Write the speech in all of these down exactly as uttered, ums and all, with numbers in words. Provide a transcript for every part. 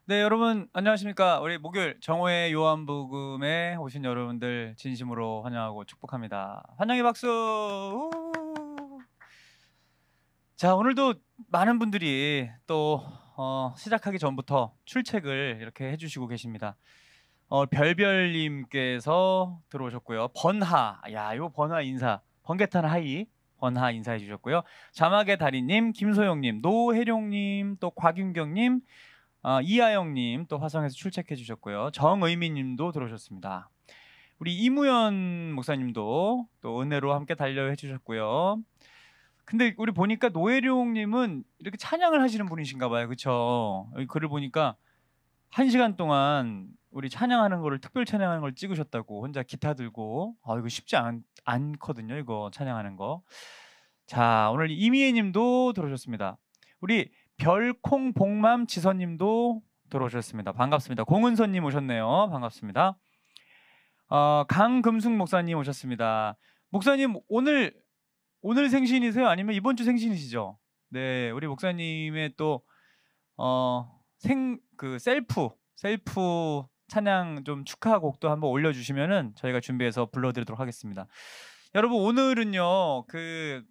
네, 여러분 안녕하십니까? 우리 목요일 정오의 요한복음에 오신 여러분들 진심으로 환영하고 축복합니다. 환영의 박수. 우! 자, 오늘도 많은 분들이 또 어, 시작하기 전부터 출첵을 이렇게 해주시고 계십니다. 어, 별별님께서 들어오셨고요. 번하, 야, 요 번하 인사, 번개탄 하이. 번하 인사해 주셨고요. 자막의 달인님, 김소영님, 노혜룡님, 또 곽윤경님, 어, 이하영님 또 화성에서 출첵해 주셨고요. 정의미님도 들어오셨습니다. 우리 이무연 목사님도 또 은혜로 함께 달려해 주셨고요. 근데 우리 보니까 노혜룡님은 이렇게 찬양을 하시는 분이신가 봐요. 그쵸? 여기 글을 보니까 한 시간 동안 우리 찬양하는 거를 특별 찬양하는 걸 찍으셨다고 혼자 기타 들고. 아, 이거 쉽지 않, 않거든요. 이거 찬양하는 거. 자, 오늘 이미애님도 들어오셨습니다. 우리 별콩 복맘 지선님도 들어오셨습니다. 반갑습니다. 공은선님 오셨네요. 반갑습니다. 어, 강금숙 목사님 오셨습니다. 목사님 오늘 오늘 생신이세요? 아니면 이번 주 생신이시죠? 네, 우리 목사님의 또 어, 생 그 셀프 셀프 찬양 좀 축하 곡도 한번 올려주시면은 저희가 준비해서 불러드리도록 하겠습니다. 여러분 오늘은요 그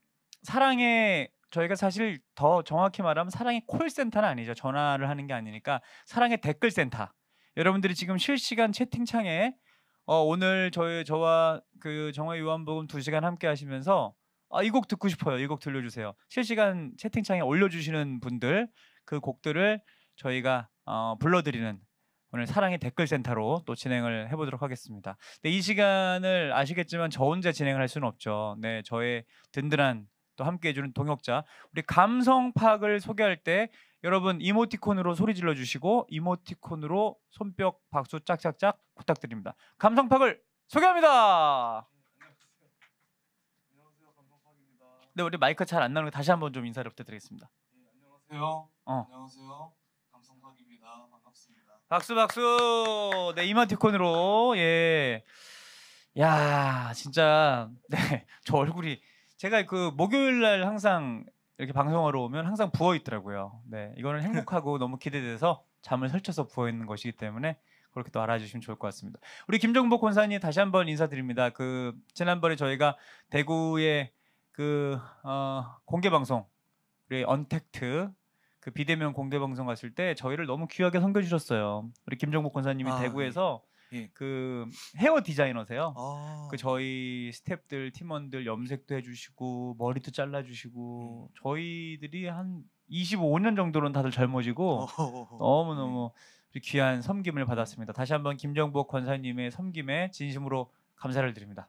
사랑의 저희가 사실 더 정확히 말하면 사랑의 콜센터는 아니죠. 전화를 하는 게 아니니까 사랑의 댓글센터. 여러분들이 지금 실시간 채팅창에 어, 오늘 저희 저와 그 정화의 요한복음 두 시간 함께 하시면서 아, 이 곡 듣고 싶어요. 이 곡 들려주세요. 실시간 채팅창에 올려주시는 분들 그 곡들을 저희가 어, 불러드리는 오늘 사랑의 댓글센터로 또 진행을 해보도록 하겠습니다. 네, 이 시간을 아시겠지만 저 혼자 진행을 할 수는 없죠. 네, 저의 든든한 또 함께 해주는 동역자 우리 감성팍을 소개할 때 여러분 이모티콘으로 소리 질러 주시고 이모티콘으로 손뼉 박수 짝짝짝 부탁드립니다. 감성팍을 소개합니다. 안녕하세요, 감성팍입니다. 네, 우리 마이크 잘 안 나오는 거 다시 한번 좀 인사를 부탁드리겠습니다. 네, 안녕하세요. 어. 안녕하세요, 감성팍입니다. 반갑습니다. 박수 박수. 네, 이모티콘으로. 예. 야, 진짜 네, 저 얼굴이 제가 그 목요일 날 항상 이렇게 방송하러 오면 항상 부어 있더라고요. 네, 이거는 행복하고 너무 기대돼서 잠을 설쳐서 부어 있는 것이기 때문에 그렇게 또 알아주시면 좋을 것 같습니다. 우리 김정복 권사님 다시 한번 인사드립니다. 그 지난번에 저희가 대구의 그 어, 공개 방송 우리 언택트 그 비대면 공개 방송 갔을 때 저희를 너무 귀하게 섬겨주셨어요. 우리 김정복 권사님이 아, 대구에서 예. 그 헤어 디자이너세요. 아, 그 저희 스태프들 팀원들 염색도 해주시고 머리도 잘라주시고 저희들이 한 이십오 년 정도는 다들 젊어지고 어허허허. 너무너무 귀한 섬김을 받았습니다. 다시 한번 김정복 권사님의 섬김에 진심으로 감사를 드립니다.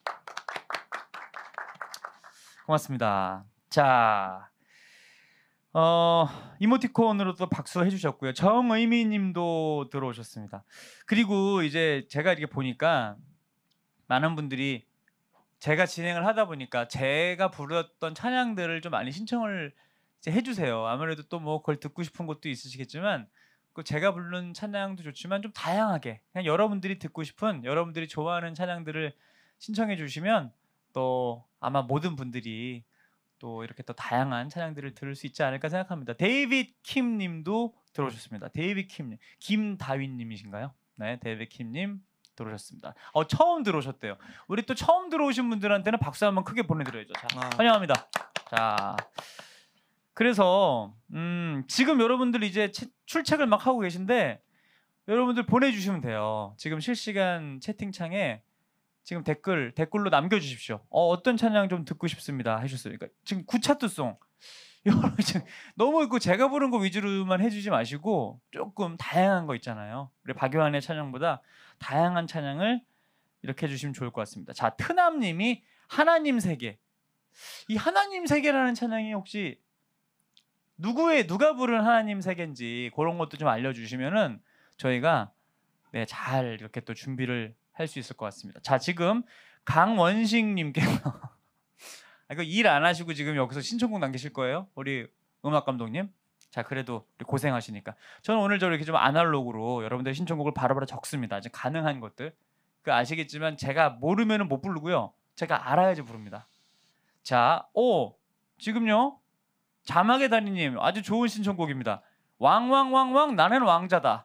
고맙습니다. 자, 어, 이모티콘으로 또 박수 해주셨고요. 정의미님도 들어오셨습니다. 그리고 이제 제가 이렇게 보니까 많은 분들이 제가 진행을 하다 보니까 제가 부르던 찬양들을 좀 많이 신청을 이제 해주세요. 아무래도 또 뭐 그걸 듣고 싶은 것도 있으시겠지만 그 제가 부르는 찬양도 좋지만 좀 다양하게 그냥 여러분들이 듣고 싶은 여러분들이 좋아하는 찬양들을 신청해 주시면 또 아마 모든 분들이 또 이렇게 또 다양한 찬양들을 들을 수 있지 않을까 생각합니다. 데이빗 킴님도 들어오셨습니다. 데이빗 킴님, 김다윈님이신가요? 네, 데이빗 킴님 들어오셨습니다. 어, 처음 들어오셨대요. 우리 또 처음 들어오신 분들한테는 박수 한번 크게 보내드려야죠. 자, 아. 환영합니다. 자, 그래서 음, 지금 여러분들 이제 채, 출첵을 막 하고 계신데 여러분들 보내주시면 돼요. 지금 실시간 채팅창에 지금 댓글 댓글로 남겨주십시오. 어, 어떤 찬양 좀 듣고 싶습니다 하셨어요. 그러니까 지금 구차투송 여러분 지금 너무 있고 제가 부른 거 위주로만 해주지 마시고 조금 다양한 거 있잖아요. 우리 박요한의 찬양보다 다양한 찬양을 이렇게 해주시면 좋을 것 같습니다. 자, 트남님이 하나님 세계. 이 하나님 세계라는 찬양이 혹시 누구의 누가 부른 하나님 세계인지 그런 것도 좀 알려주시면은 저희가 네, 잘 이렇게 또 준비를 할 수 있을 것 같습니다. 자, 지금 강원식님께서 이거 일 안 하시고 지금 여기서 신청곡 남기실 거예요? 우리 음악 감독님? 자, 그래도 고생하시니까 저는 오늘 저렇게 좀 아날로그로 여러분들 신청곡을 바로바로 적습니다. 이제 가능한 것들 그 아시겠지만 제가 모르면은 못 부르고요. 제가 알아야지 부릅니다. 자, 오 지금요 자막의 달인님 아주 좋은 신청곡입니다. 왕왕왕왕 나는 왕자다.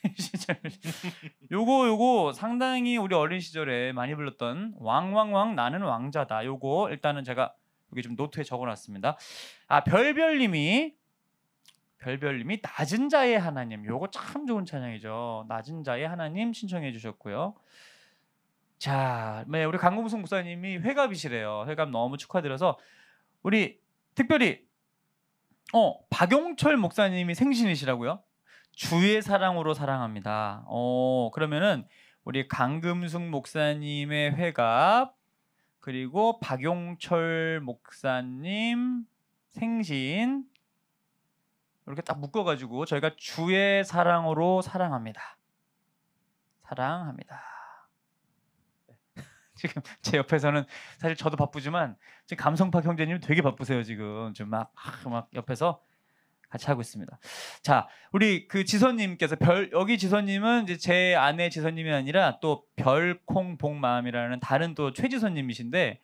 요거 요거 상당히 우리 어린 시절에 많이 불렀던 왕왕왕 나는 왕자다. 요거 일단은 제가 여기 좀 노트에 적어놨습니다. 아 별별님이 별별님이 낮은 자의 하나님, 요거 참 좋은 찬양이죠. 낮은 자의 하나님 신청해 주셨고요. 자, 네, 우리 강금숙 목사님이 회갑이시래요. 회갑 너무 축하드려서 우리 특별히 어 박용철 목사님이 생신이시라고요? 주의 사랑으로 사랑합니다. 어 그러면은 우리 강금숙 목사님의 회갑 그리고 박용철 목사님 생신 이렇게 딱 묶어가지고 저희가 주의 사랑으로 사랑합니다. 사랑합니다. 지금 제 옆에서는 사실 저도 바쁘지만 지금 감성팍 형제님 되게 바쁘세요. 지금 좀 막 막 옆에서 같이 하고 있습니다. 자, 우리 그 지선님께서 별 여기 지선님은 이제 제 아내 지선님이 아니라 또 별콩복마음이라는 다른 또 최지선님이신데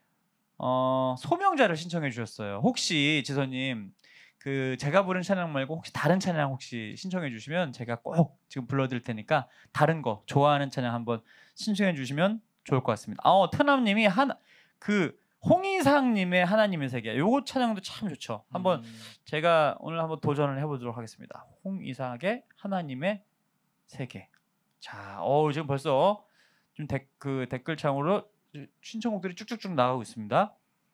어, 소명자를 신청해 주셨어요. 혹시 지선님 그 제가 부른 찬양 말고 혹시 다른 찬양 혹시 신청해 주시면 제가 꼭 지금 불러드릴 테니까 다른 거 좋아하는 찬양 한번 신청해 주시면 좋을 것 같습니다. 어, 트남님이 하나 그 홍이상님의 하나님의 세계 요거 찬양도 참 좋죠. 한번 음. 제가 오늘 한번 도전을 해보도록 하겠습니다. 홍이상의 하나님의 세계. 자, 어 지금 벌써 좀 그 댓글창으로 신청곡들이 쭉쭉쭉 나가고 있습니다.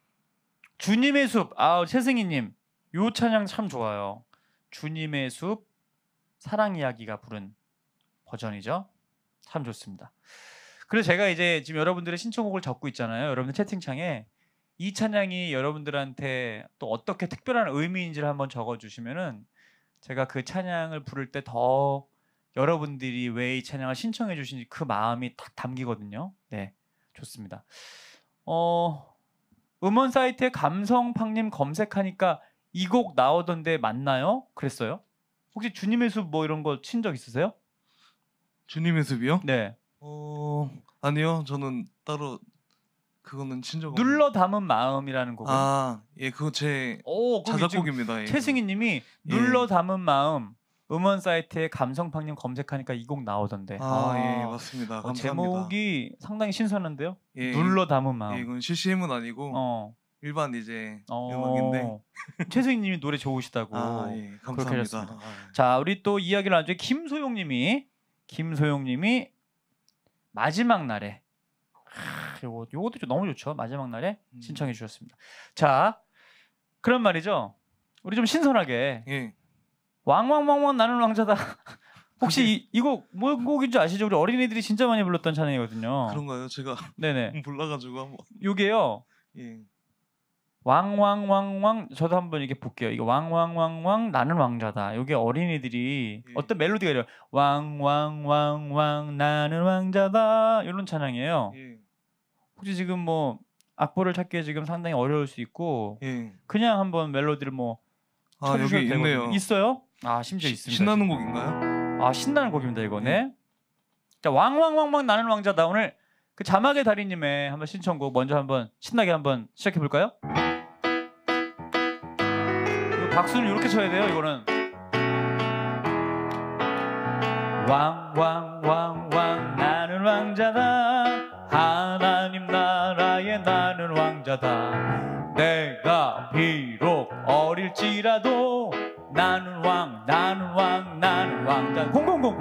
주님의 숲, 아 최승희님, 요 찬양 참 좋아요. 주님의 숲, 사랑 이야기가 부른 버전이죠. 참 좋습니다. 그래서 제가 이제 지금 여러분들의 신청곡을 적고 있잖아요. 여러분들 채팅창에 이 찬양이 여러분들한테 또 어떻게 특별한 의미인지를 한번 적어주시면은 제가 그 찬양을 부를 때 더 여러분들이 왜 이 찬양을 신청해 주신지 그 마음이 딱 담기거든요. 네, 좋습니다. 어, 음원 사이트에 감성팡님 검색하니까 이 곡 나오던데 맞나요? 그랬어요? 혹시 주님의 숲 뭐 이런 거 친 적 있으세요? 주님의 숲이요? 네. 어 아니요, 저는 따로 그거는 친적 눌러 담은 마음이라는 곡은 아예 그거 제 오, 거기 지금 자작곡입니다. 예. 최승희님이 눌러 담은 마음 음원 사이트에 감성팡님 검색하니까 이 곡 나오던데. 아 예 맞습니다. 어, 감사합니다. 제목이 상당히 신선한데요. 예, 눌러 담은 마음. 예, 이건 씨씨엠은 아니고 어. 일반 이제 어. 음악인데. 최승희님이 노래 좋으시다고. 아 예 그렇게 감사합니다. 하셨습니다. 아, 예. 자, 우리 또 이야기를 나중에 김소용님이 김소용님이 마지막 날에 아, 요거 요것도 좀 너무 좋죠. 마지막 날에 음. 신청해 주셨습니다. 자, 그런 말이죠. 우리 좀 신선하게 예. 왕왕왕왕 나는 왕자다. 혹시 이곡 뭐 곡인지 아시죠? 우리 어린이들이 진짜 많이 불렀던 찬양이거든요. 그런가요? 제가 네네. 몰라가지고 한번. 요게요. 예. 왕왕왕왕 저도 한번 이렇게 볼게요. 이거 왕왕왕왕 나는 왕자다. 요게 어린이들이 예. 어떤 멜로디가 이래요. 왕왕왕왕 나는 왕자다. 이런 찬양이에요. 예. 혹시 지금 뭐 악보를 찾기 지금 상당히 어려울 수 있고 예. 그냥 한번 멜로디를 뭐 아 쳐주셔도 여기 되거든요. 있네요. 있어요? 아 심지어 시- 있습니다. 신나는 지금. 곡인가요? 아 신나는 곡입니다 이거네. 자 왕왕왕왕 나는 왕자다. 오늘 그 자막의 달인님의 한번 신청곡 먼저 한번 신나게 한번 시작해 볼까요? 박수는 이렇게 쳐야 돼요. 이거는 왕왕왕왕 나는 왕자다. 하나님 나라의 나는 왕자다. 내가 비록 어릴지라도 나는 왕 나는 왕 나는 왕자. 공공공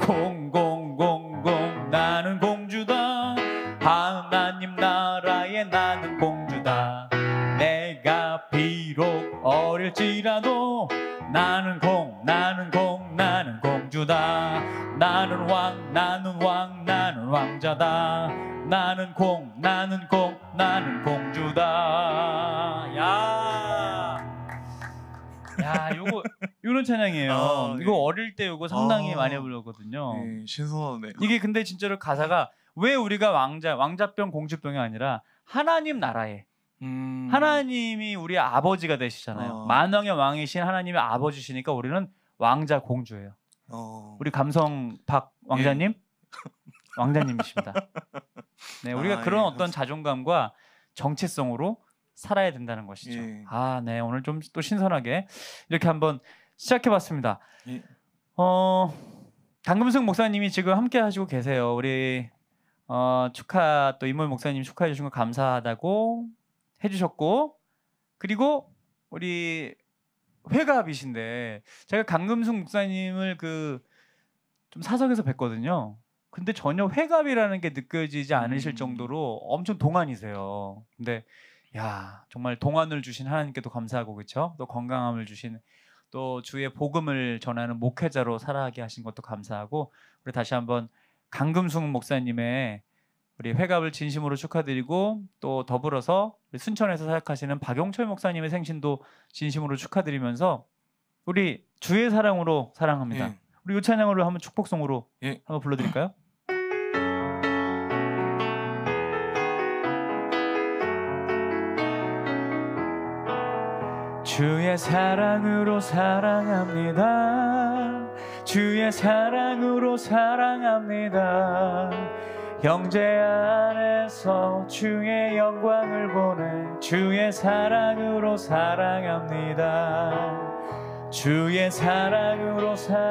공공공공 나는 공주다. 하나님 나라의 나는 공주다. 내가 비록 어릴지라도 나는 공 나는 공 나는 공주다. 나는 왕 나는 왕 나는 왕자다. 나는 공 나는 공 나는 공주다. 야, 야, 요거 요런 찬양이에요. 아, 이거 예. 어릴 때 요거 상당히 아. 많이 불렀거든요. 예, 신선하네요. 이게 근데 진짜로 가사가 왜 우리가 왕자 왕자병 공주병이 아니라 하나님 나라에 음... 하나님이 우리 아버지가 되시잖아요. 어. 만왕의 왕이신 하나님의 아버지시니까 우리는 왕자 공주예요. 어... 우리 감성박 왕자님 왕자님이십니다. 네, 우리가 아, 그런 예, 어떤 감사- 자존감과 정체성으로 살아야 된다는 것이죠. 예. 아, 네, 오늘 좀 또 신선하게 이렇게 한번 시작해봤습니다. 예. 어, 강금승 목사님이 지금 함께 하시고 계세요. 우리 어, 축하 또 이모희 목사님 축하해 주신 거 감사하다고 해주셨고, 그리고 우리 회갑이신데 제가 강금승 목사님을 그 좀 사석에서 뵀거든요. 근데 전혀 회갑이라는 게 느껴지지 않으실 음. 정도로 엄청 동안이세요. 근데 야, 정말 동안을 주신 하나님께도 감사하고, 그렇죠? 또 건강함을 주신, 또 주의 복음을 전하는 목회자로 살아가게 하신 것도 감사하고, 우리 다시 한번 강금승 목사님의 우리 회갑을 진심으로 축하드리고, 또 더불어서 우리 순천에서 사역하시는 박용철 목사님의 생신도 진심으로 축하드리면서 우리 주의 사랑으로 사랑합니다. 예. 우리 이 찬양으로 한번 축복송으로 예. 한번 불러드릴까요? 주의 사랑으로 사랑합니다. 주의 사랑으로 사랑합니다. 형제 안에서 주의 영광을 보내 주의 사랑으로 사랑합니다. 주의 사랑으로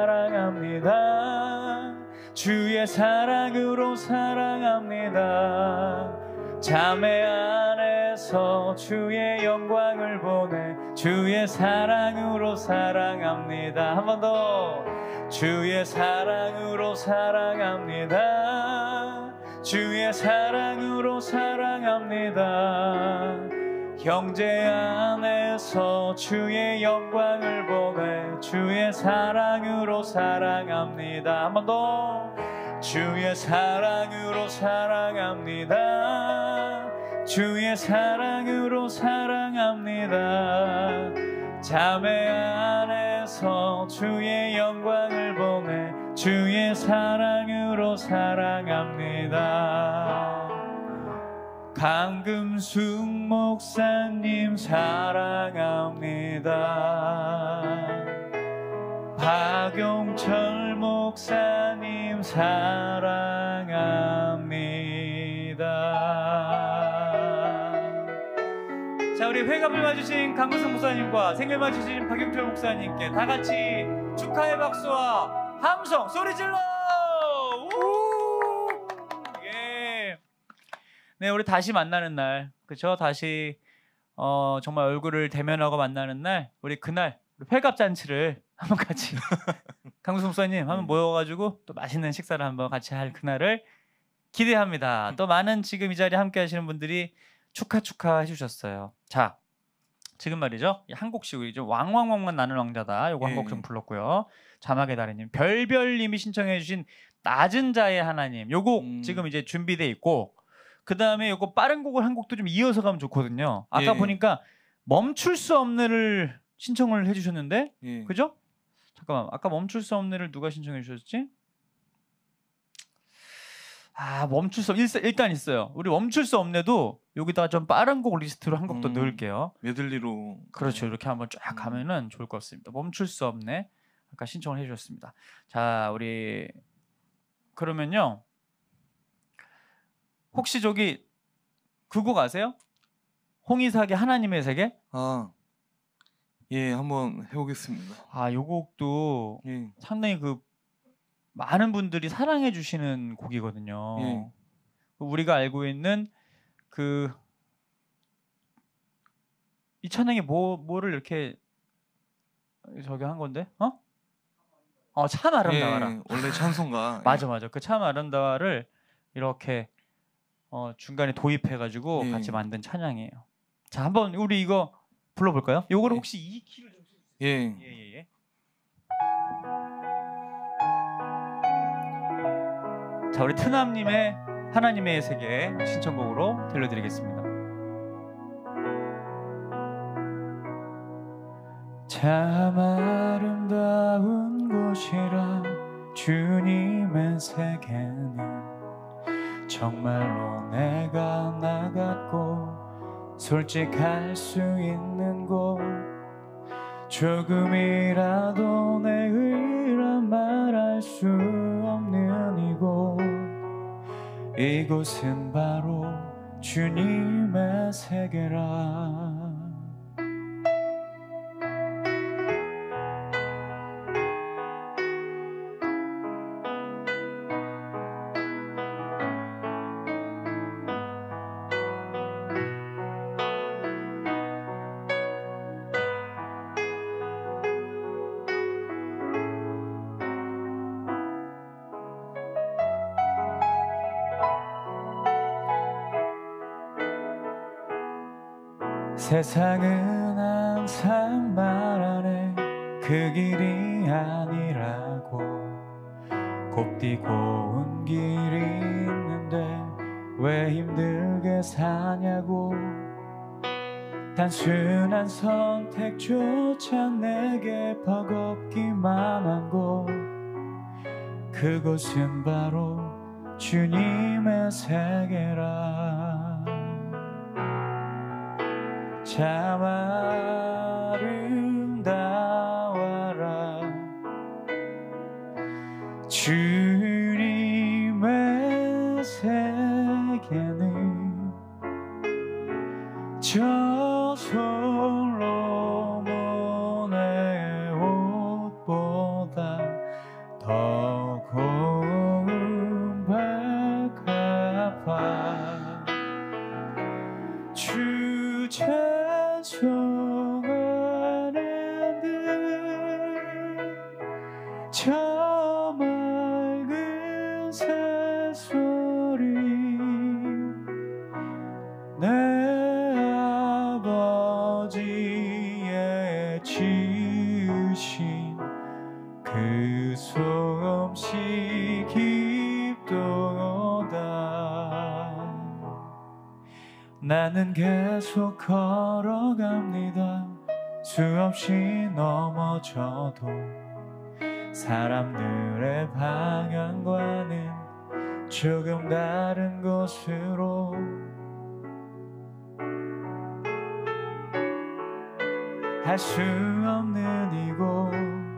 사랑합니다. 주의 사랑으로 사랑합니다. 자매 안에서 주의 영광을 보내 주의 사랑으로 사랑합니다. 한 번 더. 주의 사랑으로 사랑합니다. 주의 사랑으로 사랑합니다. 형제 안에서 주의 영광을 보내 주의 사랑으로 사랑합니다. 한 번 더. 주의 사랑으로 사랑합니다. 주의 사랑으로 사랑합니다. 자매 안에서 주의 영광을 보내 주의 사랑으로 사랑합니다. 강금숙 목사님 사랑합니다. 박용철 목사님 사랑합니다. 자, 우리 회갑을 맞으신 강금숙 목사님과 생일 맞으신 박용철 목사님께 다 같이 축하의 박수와 함성 소리 질러! 우! 예. 네, 우리 다시 만나는 날, 그렇죠? 다시 어, 정말 얼굴을 대면하고 만나는 날, 우리 그날 우리 회갑 잔치를 한번 같이 강금숙 목사님 한번 모여가지고 또 맛있는 식사를 한번 같이 할 그날을 기대합니다. 또 많은 지금 이 자리에 함께 하시는 분들이 축하 축하 해주셨어요. 자, 지금 말이죠, 한 곡씩 우리 좀 왕왕왕만 나는 왕자다, 요거 한 곡 좀 예. 불렀고요. 자막의 달인님, 별별님이 신청해주신 낮은 자의 하나님, 요 곡 음. 지금 이제 준비돼 있고, 그 다음에 요거 빠른 곡을 한 곡도 좀 이어서 가면 좋거든요. 아까 예. 보니까 멈출 수 없네를 신청을 해주셨는데, 예. 그죠? 잠깐만, 아까 멈출 수 없네를 누가 신청해 주셨지? 아, 멈출 수 없, 일, 일단 있어요. 우리 멈출 수 없네도 여기다가 좀 빠른 곡 리스트로 한 곡 더 음. 넣을게요. 메들리로. 그렇죠. 이렇게 한번 쫙 음. 가면은 좋을 것 같습니다. 멈출 수 없네. 아까 신청을 해주셨습니다. 자, 우리 그러면요, 혹시 저기 그 곡 아세요? 홍이삭의 하나님의 세계? 아, 예, 한번 해보겠습니다. 아, 요 곡도 예. 상당히 그 많은 분들이 사랑해 주시는 곡이거든요. 예. 우리가 알고 있는 그 이 찬양이 뭐 뭐를 이렇게 저기 한 건데? 어? 어, 참 아름다워라. 예, 원래 찬송가. 맞아 맞아. 그 참 아름다워를 이렇게 어, 중간에 도입해 가지고 예. 같이 만든 찬양이에요. 자, 한번 우리 이거 불러 볼까요? 요거를 예. 혹시 이 키를 좀 써 주세요. 예. 예, 예, 예. 자, 우리 트남님의 하나님의 세계 신청곡으로 들려드리겠습니다. 참 아름다운 곳이라 주님의 세계는 정말로 내가 나갔고 솔직할 수 있는 곳, 조금이라도 내 의란 말할 수 없는 이곳, 이곳은 바로 주님의 세계라. 세상은 항상 말하네 그 길이 아니라고. 곱디고 온 길이 있는데 왜 힘들게 사냐고. 단순한 선택조차 내게 버겁기만 한 곳, 그곳은 바로 주님의 세계라. 참 아름다워라 주님의 세계는 저 솔로몬의 옷보다 더 고운 백합화. 주 찬송하는 듯 저 맑은 새소리 내 아버지의 지으신 그 솜씨 깊도다. 나는 계속 걸어갑니다. 수없이 넘어져도 사람들의 방향과는 조금 다른 곳으로. 할 수 없는 이곳,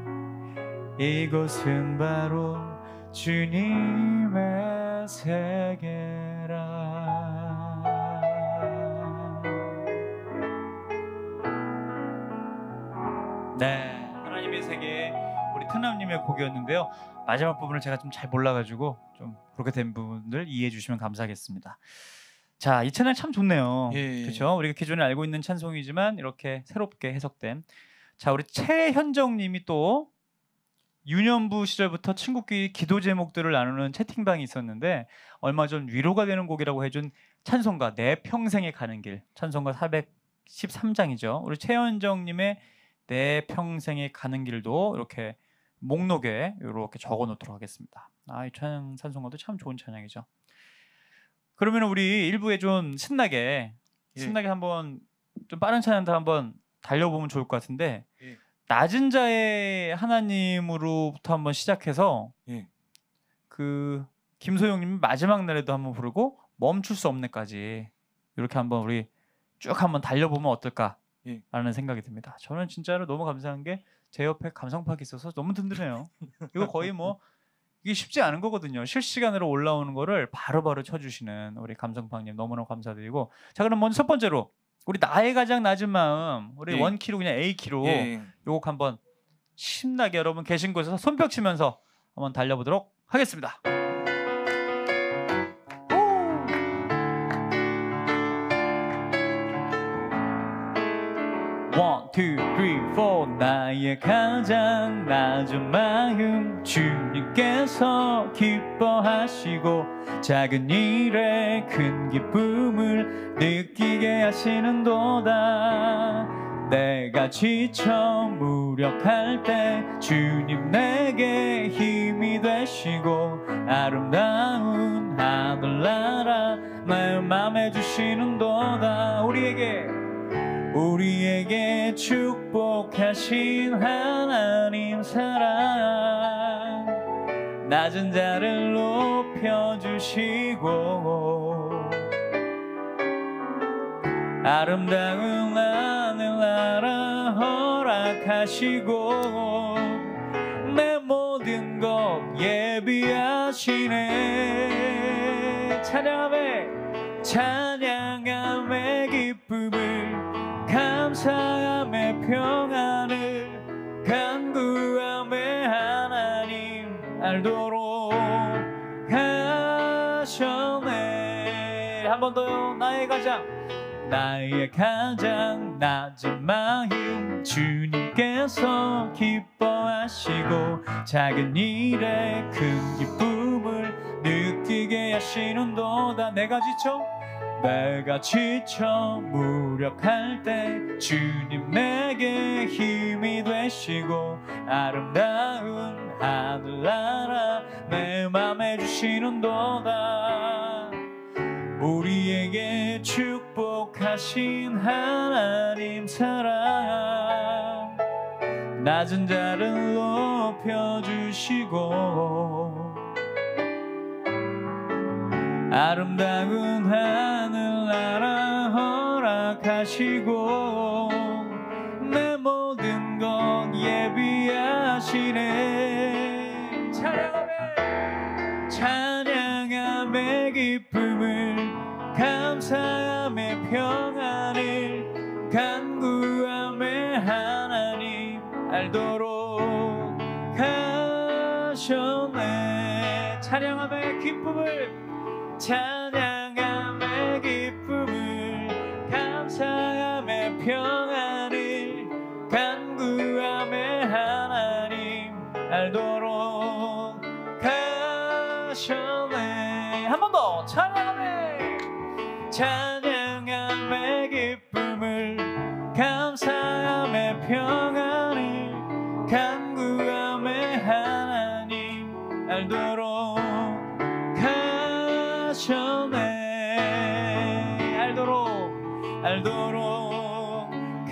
이곳은 바로 주님의 세계라. 네, 하나님의 세계, 우리 트남님의 곡이었는데요. 마지막 부분을 제가 좀 잘 몰라가지고 좀 그렇게 된 부분들 이해해 주시면 감사하겠습니다. 자, 이 찬양 참 좋네요. 예, 예. 그렇죠? 우리가 기존에 알고 있는 찬송이지만 이렇게 새롭게 해석된. 자, 우리 최현정님이 또 유년부 시절부터 친구끼리 기도 제목들을 나누는 채팅방이 있었는데 얼마 전 위로가 되는 곡이라고 해준 찬송가 내 평생에 가는 길, 찬송가 사백십삼 장이죠. 우리 최현정님의 내 평생에 가는 길도 이렇게 목록에 이렇게 적어 놓도록 하겠습니다. 아, 이 찬양 찬송가도 참 좋은 찬양이죠. 그러면 우리 일부에 좀 신나게 예. 신나게 한번 좀 빠른 찬양도 한번 달려보면 좋을 것 같은데 예. 낮은 자의 하나님으로부터 한번 시작해서 예. 그 김소영님이 마지막 날에도 한번 부르고 멈출 수 없네까지 이렇게 한번 우리 쭉 한번 달려보면 어떨까라는 예. 생각이 듭니다. 저는 진짜로 너무 감사한 게 제 옆에 감성팍이 있어서 너무 든든해요. 이거 거의 뭐 이게 쉽지 않은 거거든요. 실시간으로 올라오는 거를 바로바로 쳐주시는 우리 감성팍님 너무너무 감사드리고. 자, 그럼 먼저 첫 번째로 우리 나의 가장 낮은 마음, 우리 예. 원키로 그냥 A키로 예. 요 곡 한번 신나게 여러분 계신 곳에서 손뼉 치면서 한번 달려보도록 하겠습니다. 원, 투, 쓰리, 포. 나의 가장 낮은 마음 주님께서 기뻐하시고 작은 일에 큰 기쁨을 느끼게 하시는도다. 내가 지쳐 무력할 때 주님 내게 힘이 되시고 아름다운 하늘나라 내 맘에 주시는도다. 우리에게 우리에게 축복하신 하나님 사랑 낮은 자를 높여주시고 아름다운 하늘나라 허락하시고 내 모든 것 예비하시네. 찬양함에 찬양함의 기쁨을 감사함의 평안을 간구함의 하나님 알도록 하셨네. 한 번 더요. 나의 가장 나의 가장 낮은 마음 주님께서 기뻐하시고 작은 일에 큰 기쁨을 느끼게 하시는도다. 내가 지쳐 내가 지쳐 무 무력할 때 주님 내게 힘이 되시고 아름다운 하늘나라 내 맘에 주시는도다. 우리에게 축복하신 하나님 사랑 낮은 자를 높여주시고 아름다운 하늘나라 허락하시고 내 모든 것 예비하시네. 찬양하며 찬양함의 기쁨을 감사함의 평안을 간구함의 하나님 알도록 하셨네. 찬양함의 기쁨을 찬양함의 기쁨을 감사함의 평안을 간구함의 하나님 알도록 하셨네. 한 번 더 찬양함의 찬양함의 기쁨을 감사함의 평안을 간구함의 하나님 알도록 하셨네. 알도록 알도록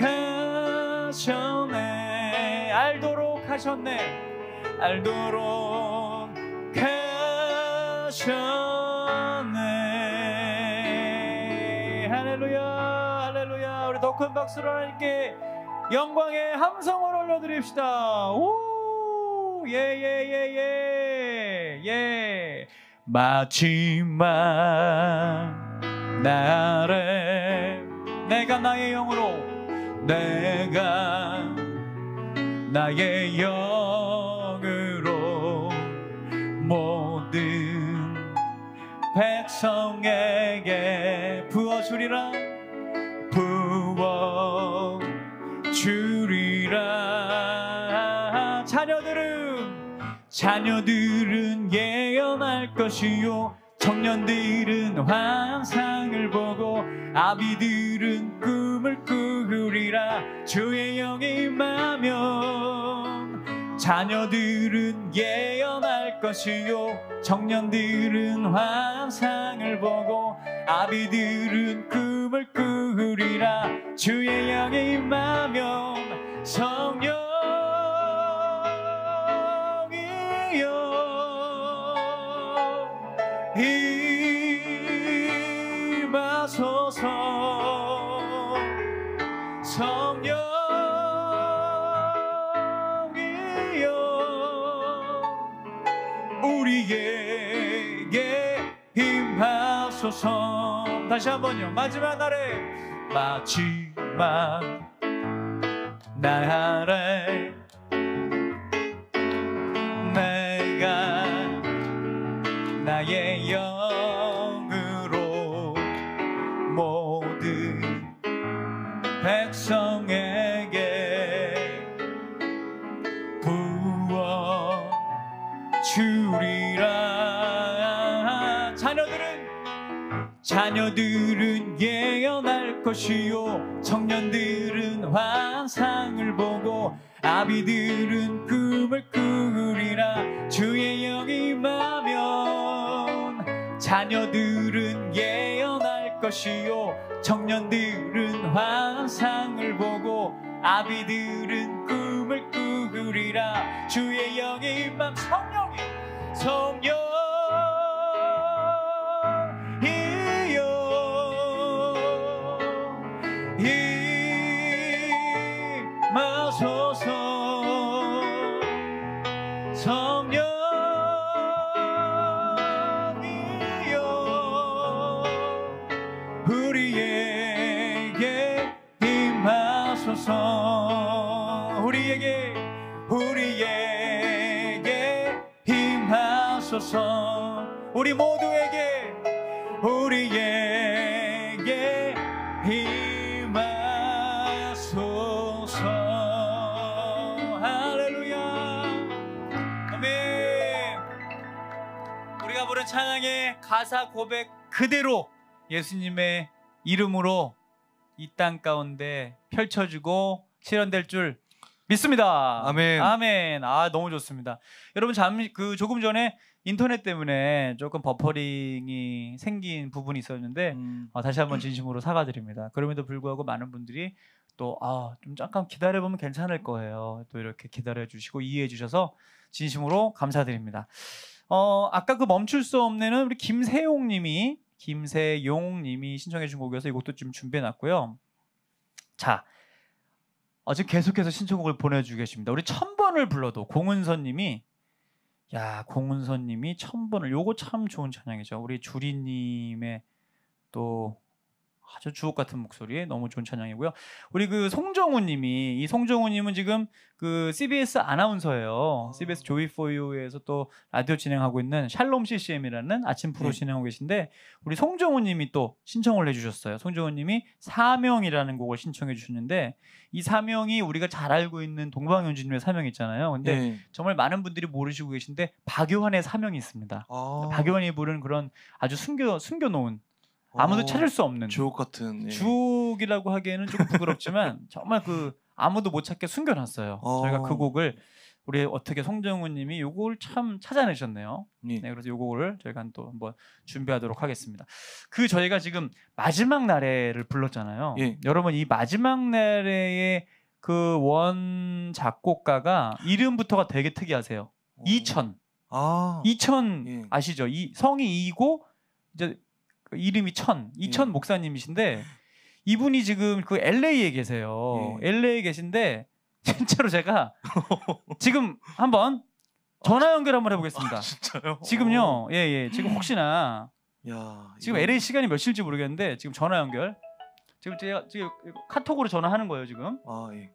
하셨네. 알도록 하셨네. 알도록 하셨네. 할렐루야 할렐루야. 우리 더 큰 박수로 하나님께 영광의 함성을 올려드립시다. 오, 예, 예, 예, 예, 예. 마지막 날에 내가 나의 영으로 내가 나의 영으로 모든 백성에게 부어주리라 부어주리라. 자녀들은 자녀들은 예언할 것이요 청년들은 환상을 보고 아비들은 꿈을 꾸리라. 주의 영이 임하면 자녀들은 예언할 것이요 청년들은 환상을 보고 아비들은 꿈을 꾸리라. 주의 영이 임하면 성령 임하소서. 성령이여 우리에게 임하소서. 다시 한번요. 마지막 날에 마지막 날에 내가 나의 영으로 모든 백성에게 부어주리라. 자녀들은 자녀들은 예언할 것이요 청년들은 환상을 보고 아비들은 꿈을 꾸리라. 주의 영이 임하면 자녀들은 예언할 것이요 청년들은 환상을 보고 아비들은 꿈을 꾸리라. 주의 영이 임함 성령이 성령이여 임하소서. 성령이여 우리에게 임하소서. 우리에게 우리에게 임하소서. 우리 모두에게 우리에게 임하소서. 할렐루야. 아멘. 우리가 부른 찬양의 가사 고백 그대로 예수님의 이름으로 이 땅 가운데 펼쳐지고 실현될 줄 믿습니다. 아멘. 아멘. 아 너무 좋습니다. 여러분 잠시 그 조금 전에 인터넷 때문에 조금 버퍼링이 생긴 부분이 있었는데 음, 어, 다시 한번 진심으로 사과드립니다. 그럼에도 불구하고 많은 분들이 또 아, 좀 잠깐 기다려보면 괜찮을 거예요. 또 이렇게 기다려주시고 이해해주셔서 진심으로 감사드립니다. 어, 아까 그 멈출 수 없네는 우리 김세용님이 김세용님이 신청해준 곡이어서 이 곡도 좀 준비해놨고요. 자, 어, 지금 계속해서 신청곡을 보내주고 계십니다. 우리 천 번을 불러도 공은선님이 야 공은선님이 천 번을 요거 참 좋은 찬양이죠. 우리 주리님의 또 아주 주옥 같은 목소리에 너무 좋은 찬양이고요. 우리 그 송정우님이 이 송정우님은 지금 그 씨비에스 아나운서예요. 씨비에스 조이 포 유에서 또 라디오 진행하고 있는 샬롬 씨씨엠이라는 아침 프로 네. 진행하고 계신데 우리 송정우님이 또 신청을 해주셨어요. 송정우님이 사명이라는 곡을 신청해 주셨는데 이 사명이 우리가 잘 알고 있는 동방연주님의 사명 있잖아요. 근데 예. 정말 많은 분들이 모르시고 계신데 박요한의 사명이 있습니다. 아, 박요한이 부른 그런 아주 숨겨 숨겨놓은 아무도 어, 찾을 수 없는 주옥 같은. 예. 주옥이라고 하기에는 조금 부끄럽지만 정말 그 아무도 못 찾게 숨겨놨어요. 어. 저희가 그 곡을 우리 어떻게 송정우님이 요 곡을 참 찾아내셨네요. 예. 네, 그래서 요 곡을 저희가 또 한번 준비하도록 하겠습니다. 그 저희가 지금 마지막 날에를 불렀잖아요. 예. 여러분 이 마지막 날에의 그 원 작곡가가 이름부터가 되게 특이하세요. 어. 이천. 아, 이천 예. 아시죠? 이 성이 이고 이제 그 이름이 천. 이천 예. 목사님이신데 이분이 지금 그 엘에이에 계세요. 예. 엘에이에 계신데 진짜로 제가 지금 한번 전화 연결 한번 해보겠습니다. 아, 진짜요? 지금요. 예, 예. 지금 혹시나 야, 지금 이거- 엘에이 시간이 몇 시일지 모르겠는데 지금 전화 연결. 지금 제가 지금 카톡으로 전화하는 거예요, 지금. 아, 예.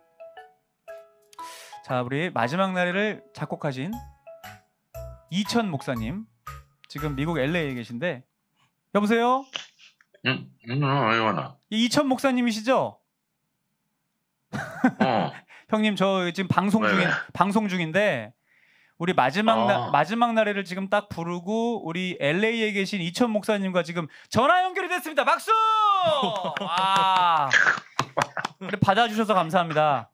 자, 우리 마지막 날을 작곡하신 이천 목사님. 지금 미국 엘에이에 계신데 여보세요? 응, 응, 어, 이거나. 이 이천 목사님이시죠? 어, 형님 저 지금 방송 왜, 중인 왜? 방송 중인데 우리 마지막 날 어. 마지막 날에를 지금 딱 부르고 우리 엘에이에 계신 이천 목사님과 지금 전화 연결이 됐습니다. 박수! 와. 그래, 받아주셔서 감사합니다.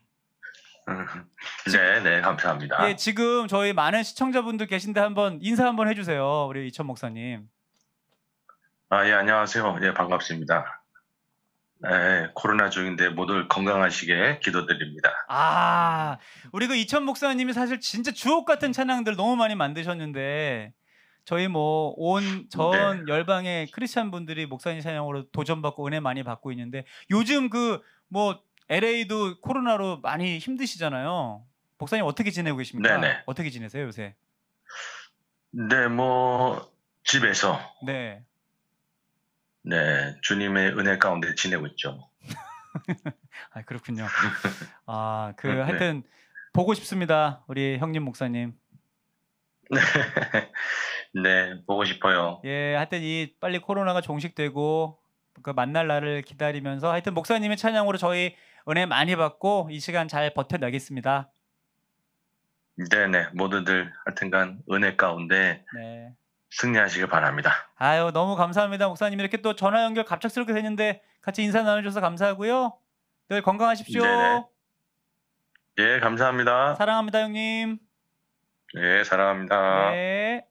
네, 네, 감사합니다. 예, 지금 저희 많은 시청자분들 계신데 한번 인사 한번 해주세요, 우리 이천 목사님. 아, 예, 안녕하세요. 예, 반갑습니다. 네, 코로나 중인데 모두 건강하시게 기도드립니다. 아, 우리 그 이천 목사님이 사실 진짜 주옥 같은 찬양들 너무 많이 만드셨는데 저희 뭐 온 전 열방의 크리스찬 분들이 목사님 찬양으로 도전받고 은혜 많이 받고 있는데 요즘 그 뭐 엘에이도 코로나로 많이 힘드시잖아요. 목사님 어떻게 지내고 계십니까? 네네. 어떻게 지내세요 요새? 네, 뭐 집에서 네. 네, 주님의 은혜 가운데 지내고 있죠. 아 그렇군요. 아 그 네. 하여튼 보고 싶습니다, 우리 형님 목사님. 네, 네, 보고 싶어요. 예, 하여튼 이 빨리 코로나가 종식되고 그 만날 날을 기다리면서 하여튼 목사님의 찬양으로 저희 은혜 많이 받고 이 시간 잘 버텨내겠습니다. 네, 네, 모두들 하여튼간 은혜 가운데 네. 승리하시길 바랍니다. 아유 너무 감사합니다 목사님. 이렇게 또 전화 연결 갑작스럽게 됐는데 같이 인사 나눠주셔서 감사하고요. 늘 건강하십시오. 네네. 예, 감사합니다. 사랑합니다 형님. 예, 사랑합니다. 네.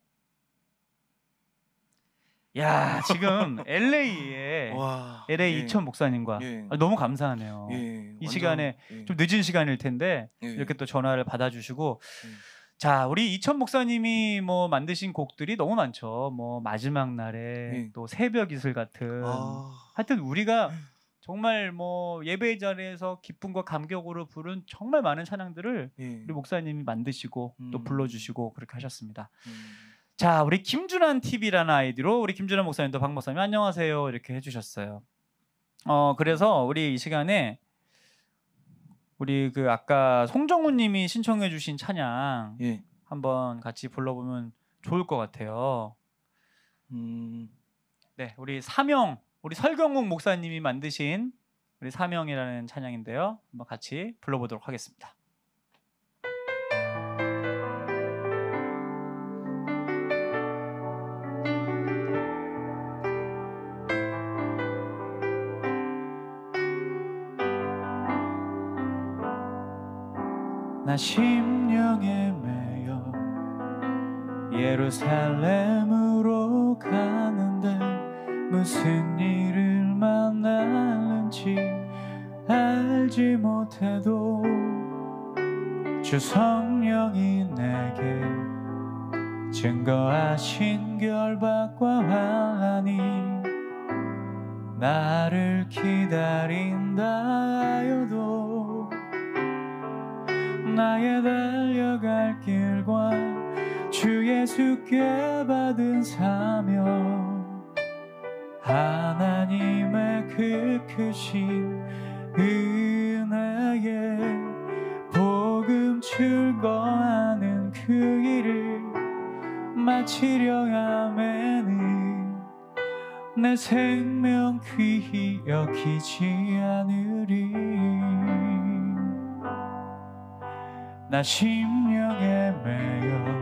야 지금 엘에이에 와, 엘에이 예. 이천 목사님과 예. 아, 너무 감사하네요. 예, 이 완전, 시간에 예. 좀 늦은 시간일 텐데 예. 이렇게 또 전화를 받아주시고 음. 자 우리 이천 목사님이 뭐 만드신 곡들이 너무 많죠. 뭐 마지막 날에 예. 또 새벽 이슬 같은 아, 하여튼 우리가 정말 뭐 예배 자리에서 기쁨과 감격으로 부른 정말 많은 찬양들을 예. 우리 목사님이 만드시고 또 음. 불러주시고 그렇게 하셨습니다. 음. 자 우리 김준환 티비라는 아이디로 우리 김준환 목사님도 박 목사님 안녕하세요 이렇게 해주셨어요. 어 그래서 우리 이 시간에 우리 그 아까 송정우님이 신청해주신 찬양 예. 한번 같이 불러보면 좋을 것 같아요. 음. 네, 우리 사명 우리 설경욱 목사님이 만드신 우리 사명이라는 찬양인데요. 한번 같이 불러보도록 하겠습니다. 나 심령에 매여 예루살렘으로 가는데 무슨 일을 만나는지 알지 못해도 주 성령이 내게 증거하신 결박과 환난이 나를 기다린다 하여도 나의 달려갈 길과 주 예수께 받은 사명 하나님의 그 크신 은혜에 복음 증거하는 그 일을 마치려 함에는 내 생명 귀히 여기지 않으리. 나 심령에 매여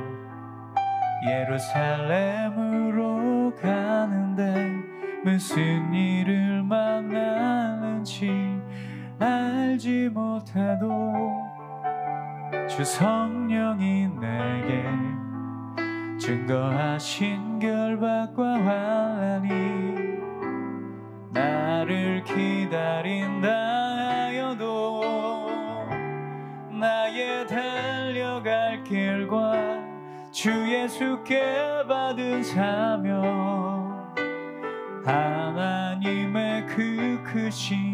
예루살렘으로 가는데 무슨 일을 만나는지 알지 못해도 주 성령이 내게 증거하신 결박과 환난이 나를 기다린다 하여도 나의 달려갈 길과 주 예수께 받은 사명 하나님의 그 크신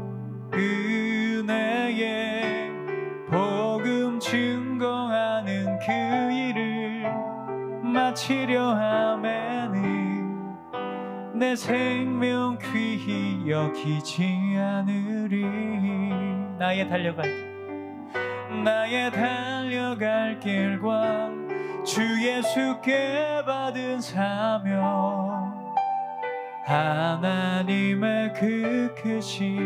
은혜에 복음 증거하는 그 일을 마치려 함에는 내 생명 귀히 여기지 않으리. 나의 달려갈 길 나의 달려갈 길과 주 예수께 받은 사명 하나님의 그 크신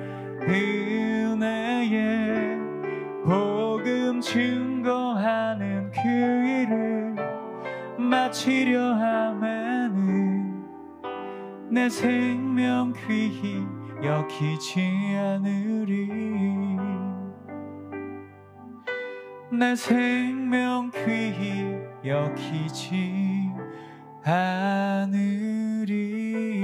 은혜에 복음 증거하는 그 일을 마치려 함에는 내 생명 귀히 여기지 않으리. 내 생명 귀히 여기지 않으리.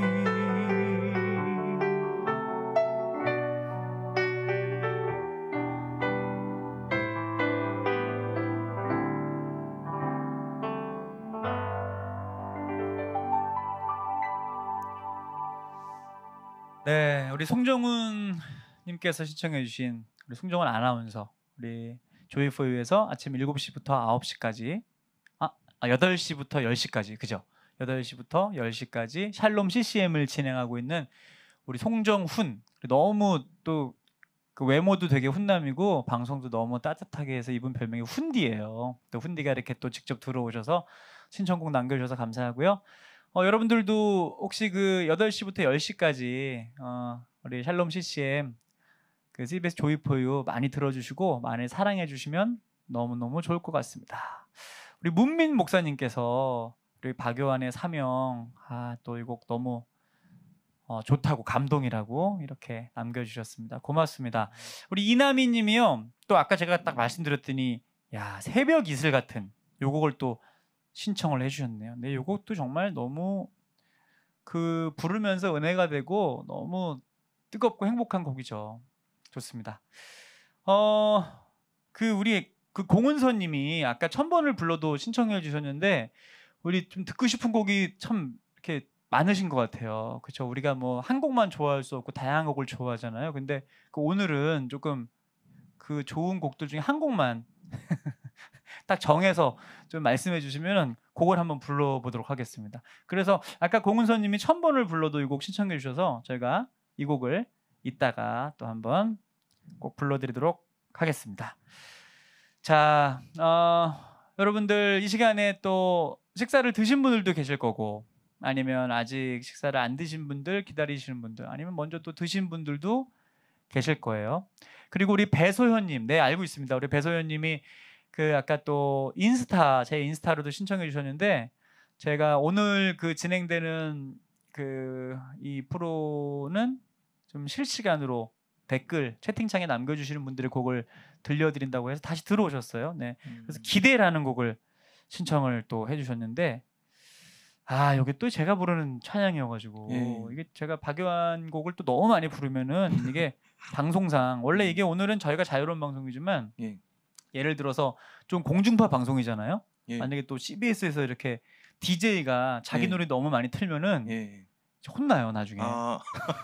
네, 우리 송정훈 님께서 신청해 주신 우리 송정훈 아나운서 우리 조이포유에서 아침 일곱 시부터 아홉 시까지 아, 아 여덟 시부터 열 시까지 그죠? 여덟 시부터 열 시까지 샬롬 씨씨엠을 진행하고 있는 우리 송정훈 너무 또 그 외모도 되게 훈남이고 방송도 너무 따뜻하게 해서 이분 별명이 훈디예요. 또 훈디가 이렇게 또 직접 들어오셔서 신청곡 남겨주셔서 감사하고요. 어, 여러분들도 혹시 그 여덟 시부터 열 시까지 어, 우리 샬롬 씨씨엠 그 씨비에스 조이포유 많이 들어주시고 많이 사랑해 주시면 너무너무 좋을 것 같습니다. 우리 문민 목사님께서 우리 박요한의 사명 아, 또 이 곡 너무 어, 좋다고 감동이라고 이렇게 남겨주셨습니다. 고맙습니다. 우리 이나미 님이요. 또 아까 제가 딱 말씀드렸더니 야 새벽 이슬 같은 요 곡을 또 신청을 해주셨네요. 근데 요 곡도 정말 너무 그 부르면서 은혜가 되고 너무 뜨겁고 행복한 곡이죠. 좋습니다. 어, 그 우리 그 공은서님이 아까 천 번을 불러도 신청해 주셨는데 우리 좀 듣고 싶은 곡이 참 이렇게 많으신 것 같아요. 그렇죠? 우리가 뭐 한 곡만 좋아할 수 없고 다양한 곡을 좋아하잖아요. 근데 그 오늘은 조금 그 좋은 곡들 중에 한 곡만 딱 정해서 좀 말씀해 주시면 곡을 한번 불러보도록 하겠습니다. 그래서 아까 공은서님이 천 번을 불러도 이 곡 신청해 주셔서 저희가 이 곡을 이따가 또 한번 꼭 불러드리도록 하겠습니다. 자, 어, 여러분들 이 시간에 또 식사를 드신 분들도 계실 거고 아니면 아직 식사를 안 드신 분들 기다리시는 분들 아니면 먼저 또 드신 분들도 계실 거예요. 그리고 우리 배소현님, 네 알고 있습니다. 우리 배소현님이 그 아까 또 인스타 제 인스타로도 신청해 주셨는데 제가 오늘 그 진행되는 그 이 프로는 좀 실시간으로 댓글 채팅창에 남겨주시는 분들의 곡을 들려드린다고 해서 다시 들어오셨어요. 네, 음. 그래서 기대라는 곡을 신청을 또 해주셨는데 아 여기 또 제가 부르는 찬양이어가지고 예. 이게 제가 박요한 곡을 또 너무 많이 부르면은 이게 방송상 원래 이게 오늘은 저희가 자유로운 방송이지만 예. 예를 들어서 좀 공중파 방송이잖아요. 예. 만약에 또 씨비에스에서 이렇게 디제이가 자기 예. 노래 너무 많이 틀면은 예. 혼나요 나중에. 아.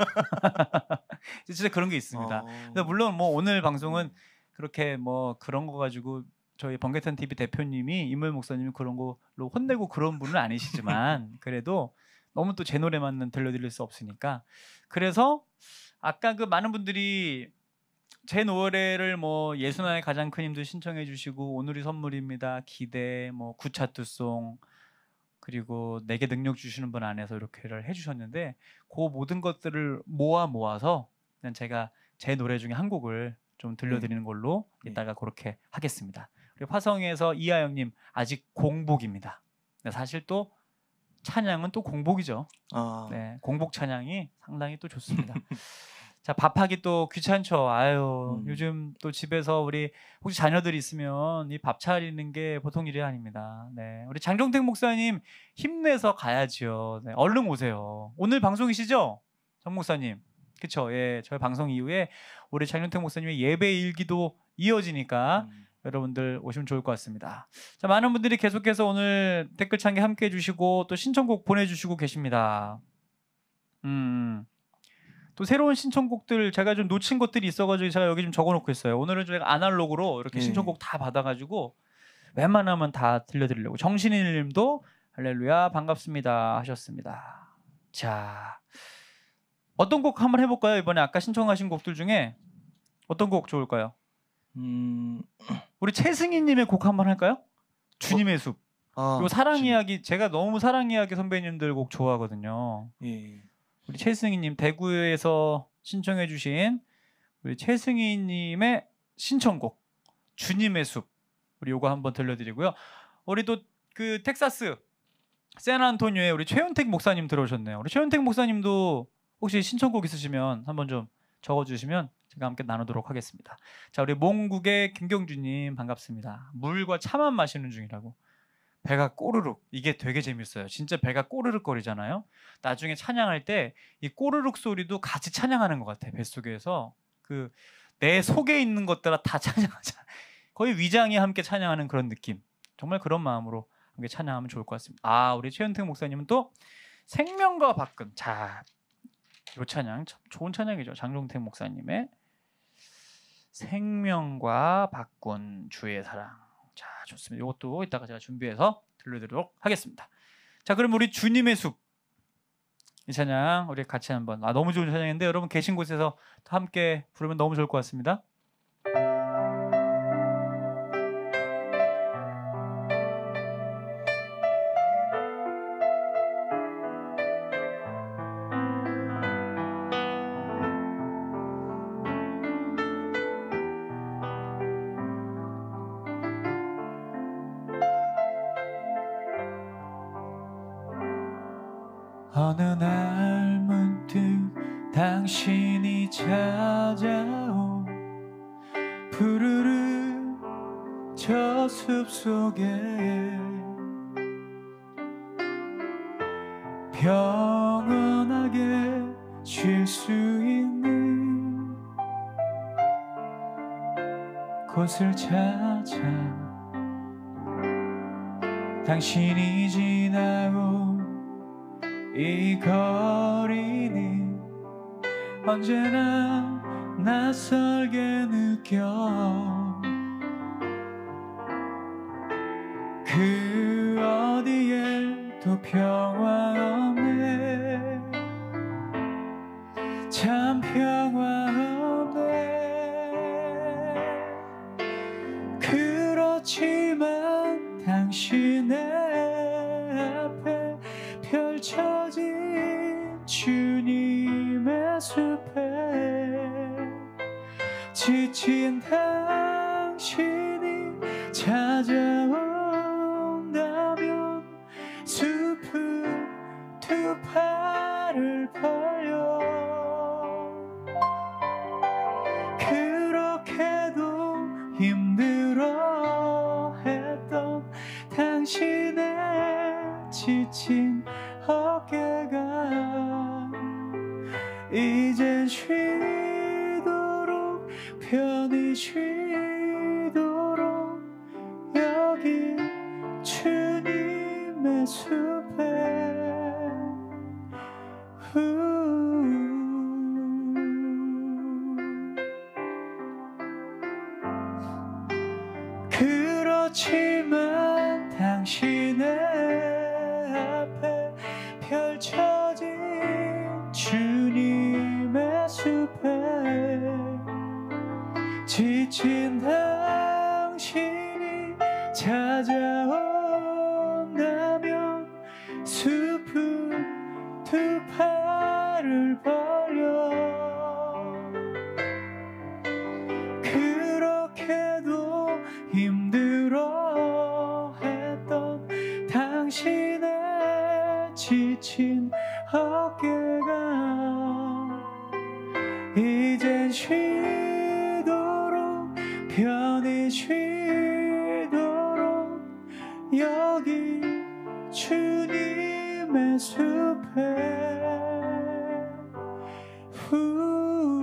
진짜 그런 게 있습니다. 어. 근데 물론 뭐 오늘 방송은 그렇게 뭐 그런 거 가지고 저희 번개탄 티비 대표님이 임을 목사님이 그런 걸로 혼내고 그런 분은 아니시지만 그래도 너무 또 제 노래만 들려드릴 수 없으니까 그래서 아까 그 많은 분들이 제 노래를 뭐 예수나의 가장 큰 힘도 신청해 주시고 오늘이 선물입니다 기대 뭐 구차투송 그리고 내게 능력 주시는 분 안에서 이렇게를 해주셨는데 그 모든 것들을 모아 모아서 그냥 제가 제 노래 중에 한 곡을 좀 들려드리는 걸로 네. 이따가 그렇게 하겠습니다. 그리고 화성에서 이하영님 아직 공복입니다. 근데 사실 또 찬양은 또 공복이죠. 아. 네, 공복 찬양이 상당히 또 좋습니다. 자, 밥하기 또 귀찮죠. 아유, 음. 요즘 또 집에서 우리 혹시 자녀들이 있으면 이 밥 차리는 게 보통 일이 아닙니다. 네, 우리 장종택 목사님 힘내서 가야지요. 네, 얼른 오세요. 오늘 방송이시죠, 정 목사님? 그쵸? 예, 저희 방송 이후에 우리 장종택 목사님의 예배 일기도 이어지니까 음. 여러분들 오시면 좋을 것 같습니다. 자, 많은 분들이 계속해서 오늘 댓글창에 함께 해주시고 또 신청곡 보내주시고 계십니다. 음. 또 새로운 신청곡들 제가 좀 놓친 것들이 있어가지고 제가 여기 좀 적어놓고 있어요. 오늘은 저희가 아날로그로 이렇게 예. 신청곡 다 받아가지고 웬만하면 다 들려드리려고. 정신일님도 할렐루야 반갑습니다 하셨습니다. 자, 어떤 곡 한번 해볼까요? 이번에 아까 신청하신 곡들 중에 어떤 곡 좋을까요? 음. 우리 최승희님의 곡 한번 할까요? 주님의 숲. 아. 요 사랑 진- 이야기 제가 너무 사랑 이야기 선배님들 곡 좋아하거든요. 예. 우리 최승희님 대구에서 신청해주신 우리 최승희님의 신청곡 주님의 숲 우리 요거 한번 들려드리고요. 우리 또 그 텍사스 샌안토니오에 우리 최윤택 목사님 들어오셨네요. 우리 최윤택 목사님도 혹시 신청곡 있으시면 한번 좀 적어주시면 제가 함께 나누도록 하겠습니다. 자, 우리 몽국의 김경주님 반갑습니다. 물과 차만 마시는 중이라고. 배가 꼬르륵 이게 되게 재밌어요. 진짜 배가 꼬르륵 거리잖아요. 나중에 찬양할 때 이 꼬르륵 소리도 같이 찬양하는 것 같아. 뱃속에서 그 내 속에 있는 것들아 다 찬양하자. 거의 위장이 함께 찬양하는 그런 느낌. 정말 그런 마음으로 함께 찬양하면 좋을 것 같습니다. 아, 우리 최현택 목사님은 또 생명과 박근. 자, 요 찬양 참 좋은 찬양이죠. 장종택 목사님의 생명과 박군 주의 사랑. 자, 좋습니다. 이것도 이따가 제가 준비해서 들려드리도록 하겠습니다. 자, 그럼 우리 주님의 숲 이 찬양 우리 같이 한번. 아, 너무 좋은 찬양인데 여러분 계신 곳에서 함께 부르면 너무 좋을 것 같습니다. 어느 날 문득 당신이 찾아오 푸르른 저 숲속에 평온하게 쉴 수 있는 곳을 찾아 당신이 지나온 이 거리는 언제나 낯설게 느껴 그 어디에도 평화 없네 참 평화 없네 그렇지만 당신의 앞에 펼쳐진 주님의 숲에 지친 당신이 찾아온다면 숲은 두 팔을 벌려 당신의 지친 어깨가 이젠 쉬도록 편히 쉬도록 여기 주님의 숲에 후. 그렇지만 당신의 앞에 펼쳐진 주님의 숲에 지친 당신이 찾아온다면 숲은 두 팔을 벌려 그렇게도 힘들어 했던 당신의 지친 어깨가 이젠 쉬도록 편히 쉬도록 여기 주님의 숲에 후.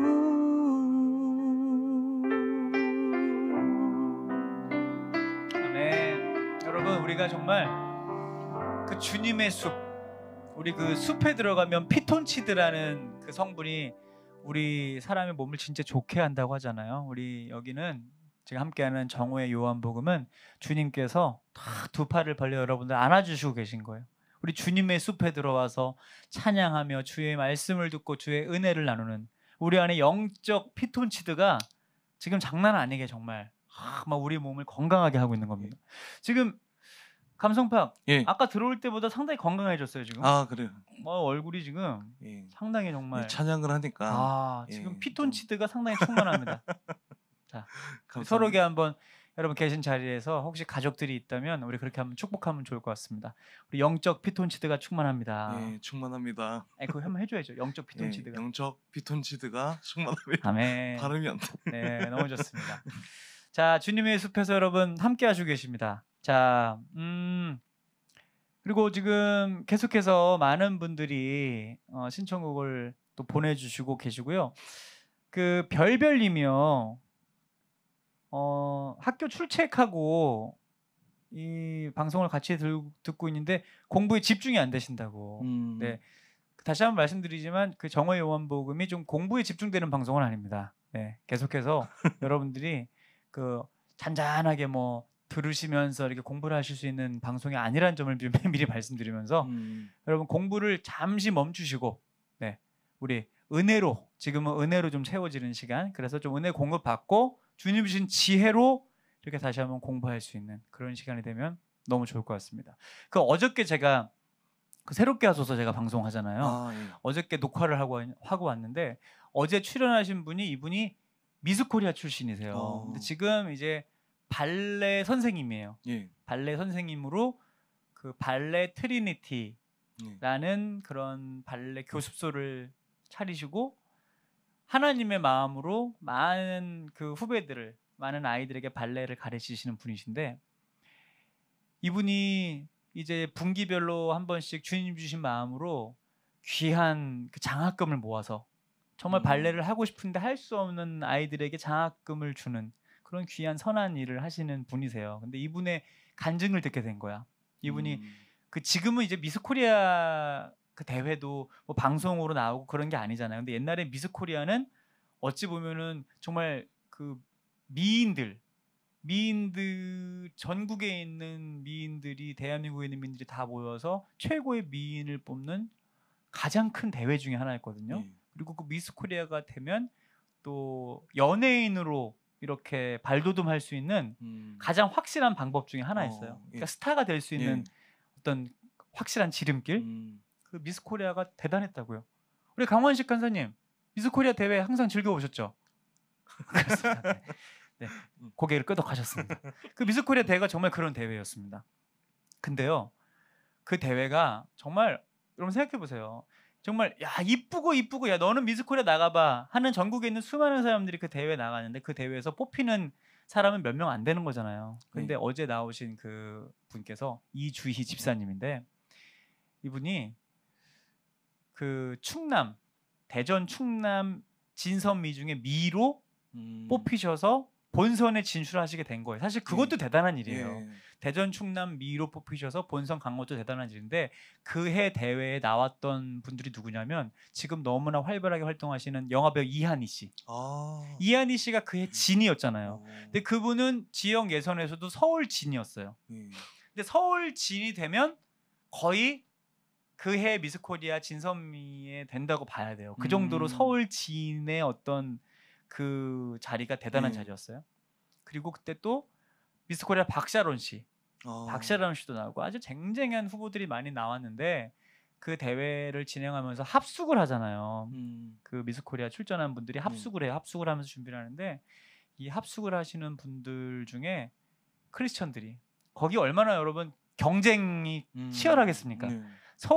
아멘. 여러분 우리가 정말 그 주님의 숲, 우리 그 숲에 들어가면 피톤치드라는 그 성분이 우리 사람의 몸을 진짜 좋게 한다고 하잖아요. 우리 여기는 지금 함께하는 정오의 요한복음은 주님께서 다 두 팔을 벌려 여러분들 안아주시고 계신 거예요. 우리 주님의 숲에 들어와서 찬양하며 주의 말씀을 듣고 주의 은혜를 나누는 우리 안에 영적 피톤치드가 지금 장난 아니게 정말 아, 막 우리 몸을 건강하게 하고 있는 겁니다. 지금 감성팍 예. 아까 들어올 때보다 상당히 건강해졌어요 지금. 아 그래요. 어, 얼굴이 지금 예. 상당히 정말 예, 찬양을 하니까 아 예, 지금 좀- 피톤치드가 상당히 충만합니다. 자 감사합니다. 서로게 한번 여러분 계신 자리에서 혹시 가족들이 있다면 우리 그렇게 한번 축복하면 좋을 것 같습니다. 우리 영적 피톤치드가 충만합니다. 예, 충만합니다. 아니, 그거 한번 해줘야죠. 영적 피톤치드가. 예, 영적 피톤치드가 충만합니다. 아멘. 발음이 안 돼. 네, 너무 좋습니다. 자, 주님의 숲에서 여러분 함께 하시고 계십니다. 자, 음, 그리고 지금 계속해서 많은 분들이 어, 신청곡을 또 보내주시고 계시고요. 그 별별님이요. 어, 학교 출첵하고 이 방송을 같이 들, 듣고 있는데 공부에 집중이 안 되신다고. 음, 네. 다시 한번 말씀드리지만 그 정오의 요한복음이 좀 공부에 집중되는 방송은 아닙니다. 네, 계속해서 여러분들이 그 잔잔하게 뭐 들으시면서 이렇게 공부를 하실 수 있는 방송이 아니라는 점을 미- 미리 말씀드리면서 음, 여러분 공부를 잠시 멈추시고 네, 우리 은혜로 지금은 은혜로 좀 채워지는 시간. 그래서 좀 은혜 공급 받고 주님 주신 지혜로 이렇게 다시 한번 공부할 수 있는 그런 시간이 되면 너무 좋을 것 같습니다. 그 어저께 제가 그 새롭게 하소서 제가 방송하잖아요. 아, 예. 어저께 녹화를 하고 하고 왔는데 어제 출연하신 분이 이분이 미스코리아 출신이세요. 어. 근데 지금 이제 발레 선생님이에요. 예. 발레 선생님으로 그 발레 트리니티라는 예. 그런 발레 교습소를 차리시고 하나님의 마음으로 많은 그 후배들을 많은 아이들에게 발레를 가르치시는 분이신데 이분이 이제 분기별로 한 번씩 주님 주신 마음으로 귀한 그 장학금을 모아서 정말 음. 발레를 하고 싶은데 할 수 없는 아이들에게 장학금을 주는 그런 귀한 선한 일을 하시는 분이세요. 근데 이분의 간증을 듣게 된 거야. 이분이 음, 그 지금은 이제 미스 코리아 그 대회도 뭐 방송으로 나오고 그런 게 아니잖아요. 근데 옛날에 미스 코리아는 어찌 보면은 정말 그 미인들 미인들 전국에 있는 미인들이 대한민국에 있는 미인들이 다 모여서 최고의 미인을 뽑는 가장 큰 대회 중에 하나였거든요. 예. 그리고 그 미스 코리아가 되면 또 연예인으로 이렇게 발돋움할 수 있는 음, 가장 확실한 방법 중에 하나였어요. 어, 예. 그러니까 스타가 될 수 있는 예. 어떤 확실한 지름길. 음, 그 미스 코리아가 대단했다고요. 우리 강원식 간사님 미스 코리아 대회 항상 즐겨보셨죠? 그렇습니다. 네. 네. 고개를 끄덕하셨습니다. 그 미스 코리아 대회가 정말 그런 대회였습니다. 근데요, 그 대회가 정말 여러분 생각해 보세요. 정말 야 이쁘고 이쁘고 야 너는 미스 코리아 나가봐 하는 전국에 있는 수많은 사람들이 그 대회에 나가는데 그 대회에서 뽑히는 사람은 몇 명 안 되는 거잖아요. 근데 네. 어제 나오신 그 분께서 이주희 집사님인데 이분이 그 충남 대전 충남 진선미 중에 미로 음. 뽑히셔서 본선에 진출하시게 된 거예요. 사실 그것도 예. 대단한 일이에요. 예. 대전 충남 미로 뽑히셔서 본선 간 것도 대단한 일인데 그 해 대회에 나왔던 분들이 누구냐면 지금 너무나 활발하게 활동하시는 영화배우 이한희 씨. 아. 이한희 씨가 그 해 진이었잖아요. 어. 근데 그분은 지역 예선에서도 서울 진이었어요. 예. 근데 서울 진이 되면 거의 그 해 미스코리아 진선미에 된다고 봐야 돼요. 그 정도로 음. 서울 진의 어떤 그 자리가 대단한 네. 자리였어요. 그리고 그때 또 미스코리아 박샤론 씨, 아. 박샤론 씨도 나오고 아주 쟁쟁한 후보들이 많이 나왔는데 그 대회를 진행하면서 합숙을 하잖아요. 음. 그 미스코리아 출전한 분들이 합숙을 해요. 합숙을 하면서 준비를 하는데 이 합숙을 하시는 분들 중에 크리스천들이 거기 얼마나 여러분 경쟁이 음. 치열하겠습니까? 네.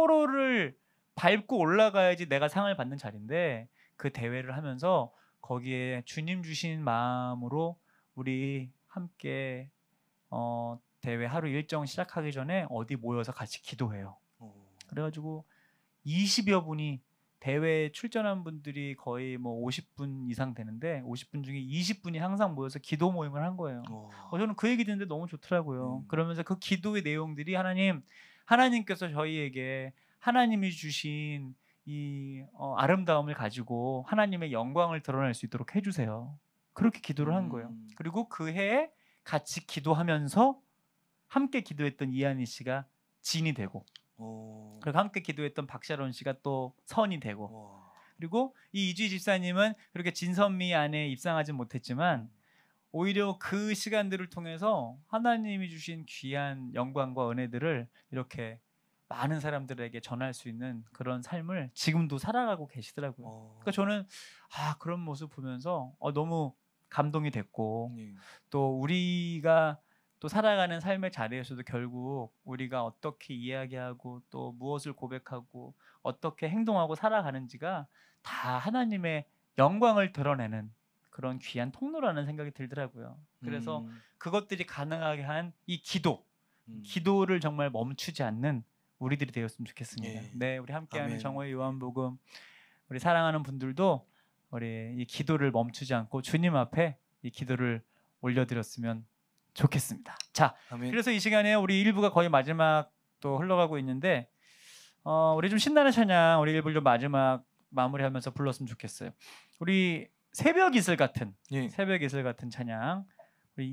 서로를 밟고 올라가야지 내가 상을 받는 자리인데 그 대회를 하면서 거기에 주님 주신 마음으로 우리 함께 어, 대회 하루 일정 시작하기 전에 어디 모여서 같이 기도해요. 어. 그래가지고 이십여 분이 대회에 출전한 분들이 거의 뭐 오십 분 이상 되는데 오십 분 중에 이십 분이 항상 모여서 기도 모임을 한 거예요. 어. 어, 저는 그 얘기 듣는데 너무 좋더라고요. 음. 그러면서 그 기도의 내용들이 하나님, 하나님께서 저희에게 하나님이 주신 이 어, 아름다움을 가지고 하나님의 영광을 드러낼 수 있도록 해주세요. 그렇게 기도를 한 거예요. 음. 그리고 그 해에 같이 기도하면서 함께 기도했던 이한희 씨가 진이 되고 어. 그리고 함께 기도했던 박샤론 씨가 또 선이 되고 와. 그리고 이 이주희 집사님은 그렇게 진선미 안에 입상하진 못했지만 오히려 그 시간들을 통해서 하나님이 주신 귀한 영광과 은혜들을 이렇게 많은 사람들에게 전할 수 있는 그런 삶을 지금도 살아가고 계시더라고요. 어. 그러니까 저는 아 그런 모습 보면서 어, 너무 감동이 됐고 예. 또 우리가 또 살아가는 삶의 자리에서도 결국 우리가 어떻게 이야기하고 또 무엇을 고백하고 어떻게 행동하고 살아가는지가 다 하나님의 영광을 드러내는 그런 귀한 통로라는 생각이 들더라고요. 그래서 음. 그것들이 가능하게 한 이 기도, 음. 기도를 정말 멈추지 않는 우리들이 되었으면 좋겠습니다. 예. 네, 우리 함께하는 아멘. 정오의 요한복음, 우리 사랑하는 분들도 우리 이 기도를 멈추지 않고 주님 앞에 이 기도를 올려드렸으면 좋겠습니다. 자, 아멘. 그래서 이 시간에 우리 일 부가 거의 마지막 또 흘러가고 있는데 어, 우리 좀 신나는 찬양 우리 일 부 좀 마지막 마무리하면서 불렀으면 좋겠어요. 우리 새벽 이슬 같은 예. 새벽 이슬 같은 찬양 우리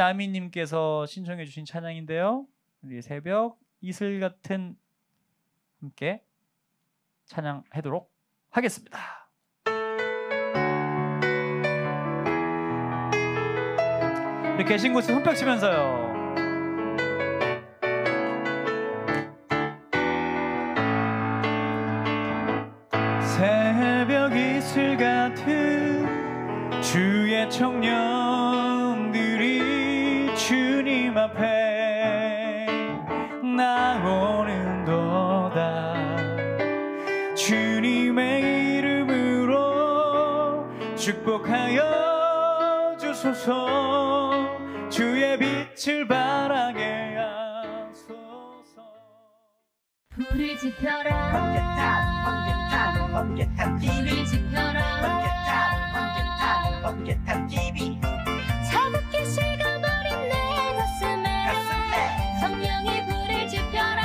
이나미님께서 신청해 주신 찬양인데요. 우리 새벽 이슬 같은 함께 찬양하도록 하겠습니다. 우리 계신 곳을 흠뻑 치면서요. 새벽 이슬 같은 주의 청년들이 주님 앞에 나오는도다. 주님의 이름으로 축복하여 주소서. 주의 빛을 바라게 하소서. 불을 지펴라 번개탄 번개탄 불을 티비 지펴라 번개탄 번개탄 번개탄 티비 차갑게 식어버린 내 가슴에 가슴에 성령의 불을 지펴라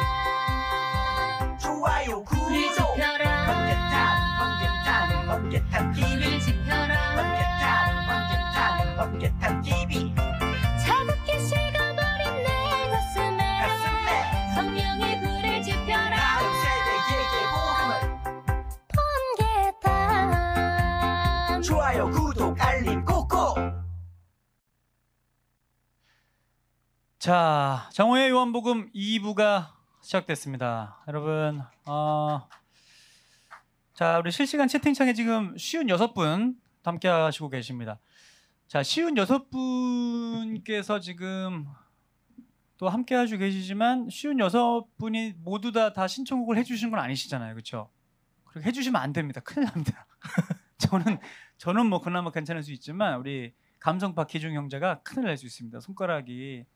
좋아요 불을 구독 지펴라 번개탄 번개탄 번개탄 불을 티비 지펴라 번개탄 번개탄 번개탄 티비 차갑게 식어버린 내 가슴에 가슴에 성령의 불을 지펴라 다음 세대에게 복음을 번개탄 좋아요 구독 알림 꾹꾹. 자, 정오의 요한복음 이 부가 시작됐습니다. 여러분, 어, 자, 우리 실시간 채팅창에 지금 오십육 분 함께 하시고 계십니다. 자, 오십육 분께서 지금 또 함께 하시고 계시지만 오십육 분이 모두 다, 다 신청곡을 해주신 건 아니시잖아요. 그렇죠? 그렇게 해주시면 안 됩니다. 큰일 납니다. 저는, 저는 뭐 그나마 괜찮을 수 있지만 우리 감성파 기중 형제가 큰일 날 수 있습니다. 손가락이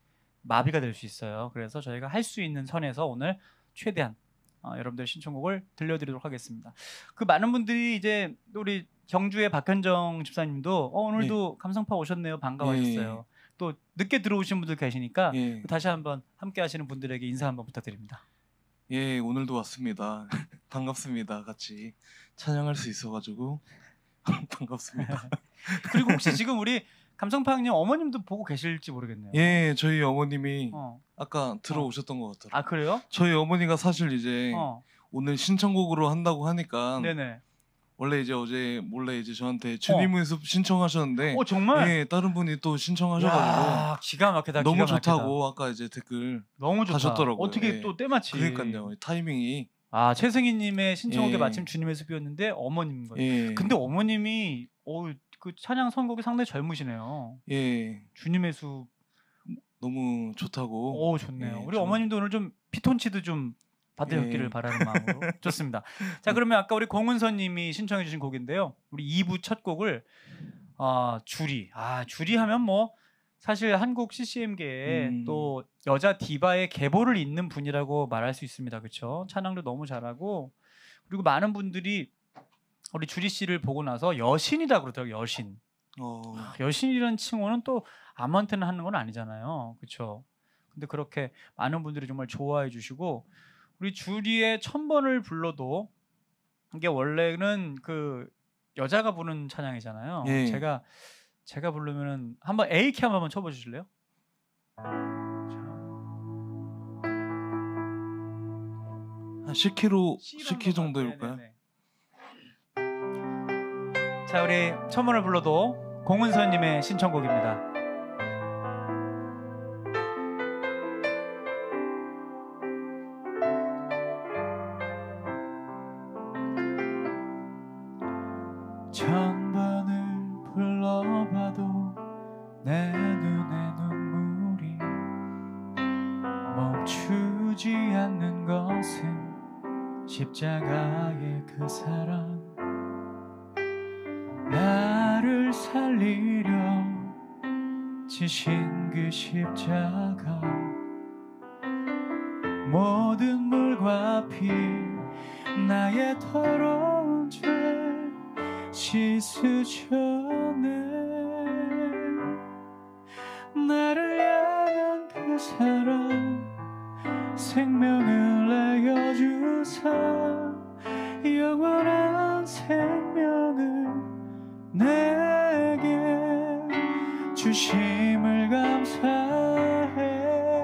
마비가 될 수 있어요. 그래서 저희가 할 수 있는 선에서 오늘 최대한 어, 여러분들 신청곡을 들려드리도록 하겠습니다. 그 많은 분들이 이제 우리 경주의 박현정 집사님도 어, 오늘도 감성파 오셨네요. 반가워하셨어요. 예. 또 늦게 들어오신 분들 계시니까 예. 다시 한번 함께 하시는 분들에게 인사 한번 부탁드립니다. 예, 오늘도 왔습니다. 반갑습니다. 같이 찬양할 수 있어가지고 반갑습니다. 그리고 혹시 지금 우리 감성파님 어머님도 보고 계실지 모르겠네요. 예, 저희 어머님이 어. 아까 들어오셨던 것 같더라고요. 아 그래요? 저희 어머니가 사실 이제 어. 오늘 신청곡으로 한다고 하니까 네네. 원래 이제 어제 몰래 이제 저한테 주님의 숲 신청하셨는데 어 정말? 예, 다른 분이 또 신청하셔가지고 와, 기가 막히다. 너무 기가 막히다. 좋다고 아까 이제 댓글 너무 좋다. 하셨더라고요. 어떻게 예. 또 때마치. 그러니까요, 타이밍이 아 최승희님의 신청곡에 예. 마침 주님의 숲이었는데 어머님 거예요. 예, 근데 어머님이 어, 그 찬양 선곡이 상당히 젊으시네요. 예, 주님의 숲. 너무 좋다고. 오 좋네요. 예, 우리 저는- 어머님도 오늘 좀 피톤치드 좀 받으셨기를 예. 바라는 마음으로 좋습니다. 자 그러면 아까 우리 공은서님이 신청해주신 곡인데요. 우리 이 부 첫 곡을 아 주리. 아 주리 하면 뭐 사실 한국 씨씨엠계에 음. 또 여자 디바의 계보를 잇는 분이라고 말할 수 있습니다. 그렇죠? 찬양도 너무 잘하고 그리고 많은 분들이 우리 주리 씨를 보고 나서 여신이라고 그러더라고요. 여신. 어, 여신이라는 칭호는 또 아무한테나 하는 건 아니잖아요. 그렇죠? 근데 그렇게 많은 분들이 정말 좋아해 주시고 우리 주리의 천 번을 불러도 이게 원래는 그 여자가 부르는 찬양이잖아요. 예. 제가 제가 부르면은 한번 A 키 한번 쳐봐 주실래요? 한 십 킬로미터, C로 십 킬로미터 정도 한번 해볼까요? 네네네. 자 우리 천 번을 불러도 공은서님의 신청곡입니다. 천 번을 불러봐도 내 눈에 눈물이 멈추지 않는 것은 십자가의 그 사랑 나를 살리려 지신 그 십자가 모든 물과 피 나의 더러운 죄 씻으셨네 나를 향한 그 사랑 생명을 내어주사 영원한 생명을 내게 주심을 감사해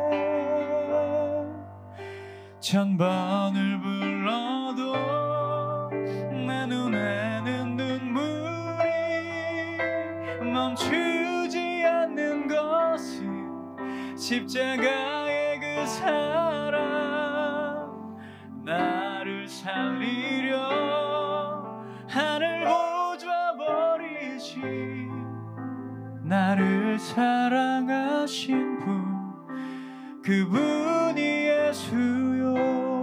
천 번을 불러도 내 눈에는 눈물이 멈추지 않는 것은 십자가의 그 사랑 나를 살리려 하늘 보좌 버리시 나를 사랑하신 분 그분이 예수요.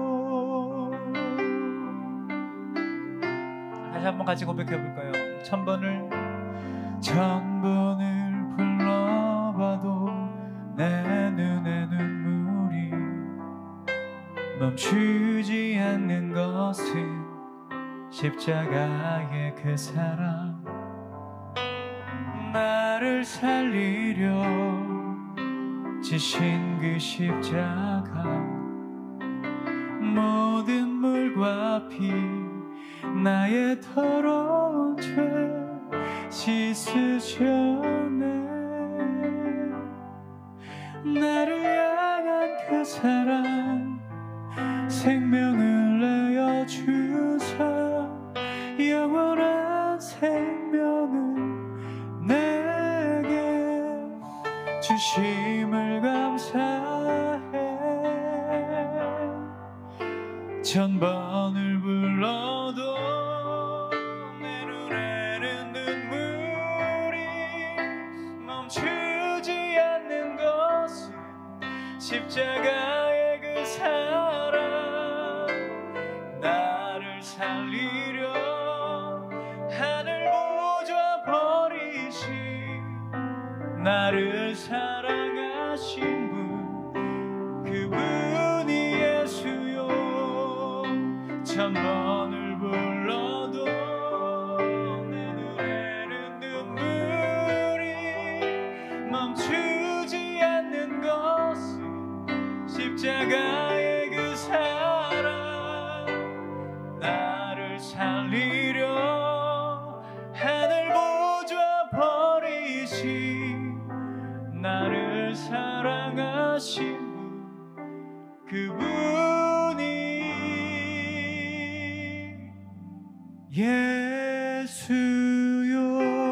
다시 한번 같이 고백해 볼까요? 천 번을 천 번을 불러봐도 내 눈에 눈물이 멈추지 않는 것은 십자가의 그 사랑 나를 살리려 지신 그 십자가 모든 물과 피 나의 더러운 죄 씻으셨네 나를 향한 그 사랑 생명을 내어주사 영원한 생명을 내게 주심을 감사해 천 번을 불러도 내 눈에는 눈물이 멈추지 않는 것은 십자가의 그 사랑 나를 살리려 하늘 보좌 버리시 나를 사랑하신 분 천 번을 불러도 내 눈에는 눈물이 멈추지 않는 것은 십자가의 그 사랑 나를 살리려 하늘 보좌 버리신 나를 사랑하신 분 그분이 예수요.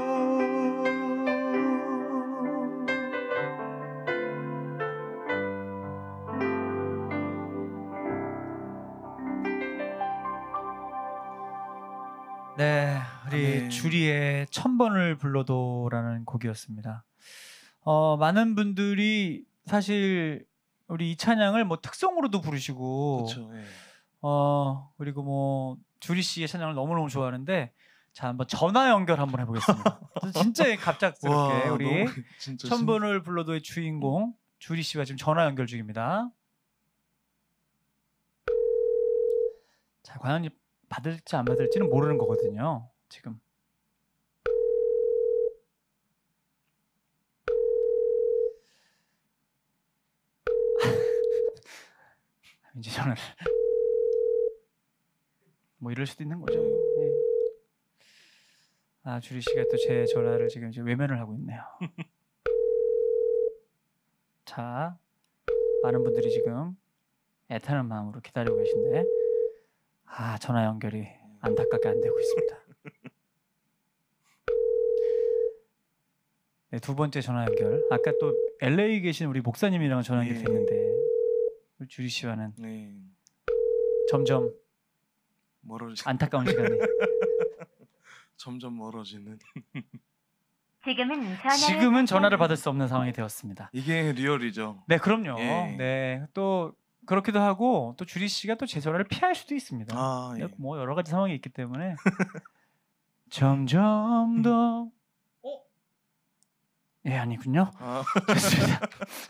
네, 우리 네. 주리의 천 번을 불러도라는 곡이었습니다. 어, 많은 분들이 사실 우리 이 찬양을 뭐 특성으로도 부르시고, 그렇죠. 예. 어 그리고 뭐 주리 씨의 찬양을 너무너무 좋아하는데, 자 한번 전화 연결 한번 해보겠습니다. 진짜 갑작스럽게 와, 우리 너무 진짜 천 번을 불러도의 주인공 주리 씨와 지금 전화 연결 중입니다. 자, 과연 받을지 안 받을지는 모르는 거거든요. 지금. 이제 전화를 뭐 이럴 수도 있는 거죠. 예. 아, 주리 씨가 또 제 전화를 지금 이제 외면을 하고 있네요. 자, 많은 분들이 지금 애타는 마음으로 기다리고 계신데, 아, 전화 연결이 안타깝게 안 되고 있습니다. 네, 두 번째 전화 연결. 아까 또 엘에이 계신 우리 목사님이랑 전화 예. 연결됐는데 우리 주리 씨와는 네. 점점 멀어지. 안타까운 시간이. 점점 멀어지는. 지금은 전화를 지금은 전화를 받 받을 수 없는 상황이 되었습니다. 이게 리얼이죠. 네, 그럼요. 예. 네, 또 그렇기도 하고 또 주리 씨가 또 제 전화를 피할 수도 있습니다. 아, 예. 뭐 여러 가지 상황이 있기 때문에 점점 더. 어? 예, 아니군요. 아, 됐습니다.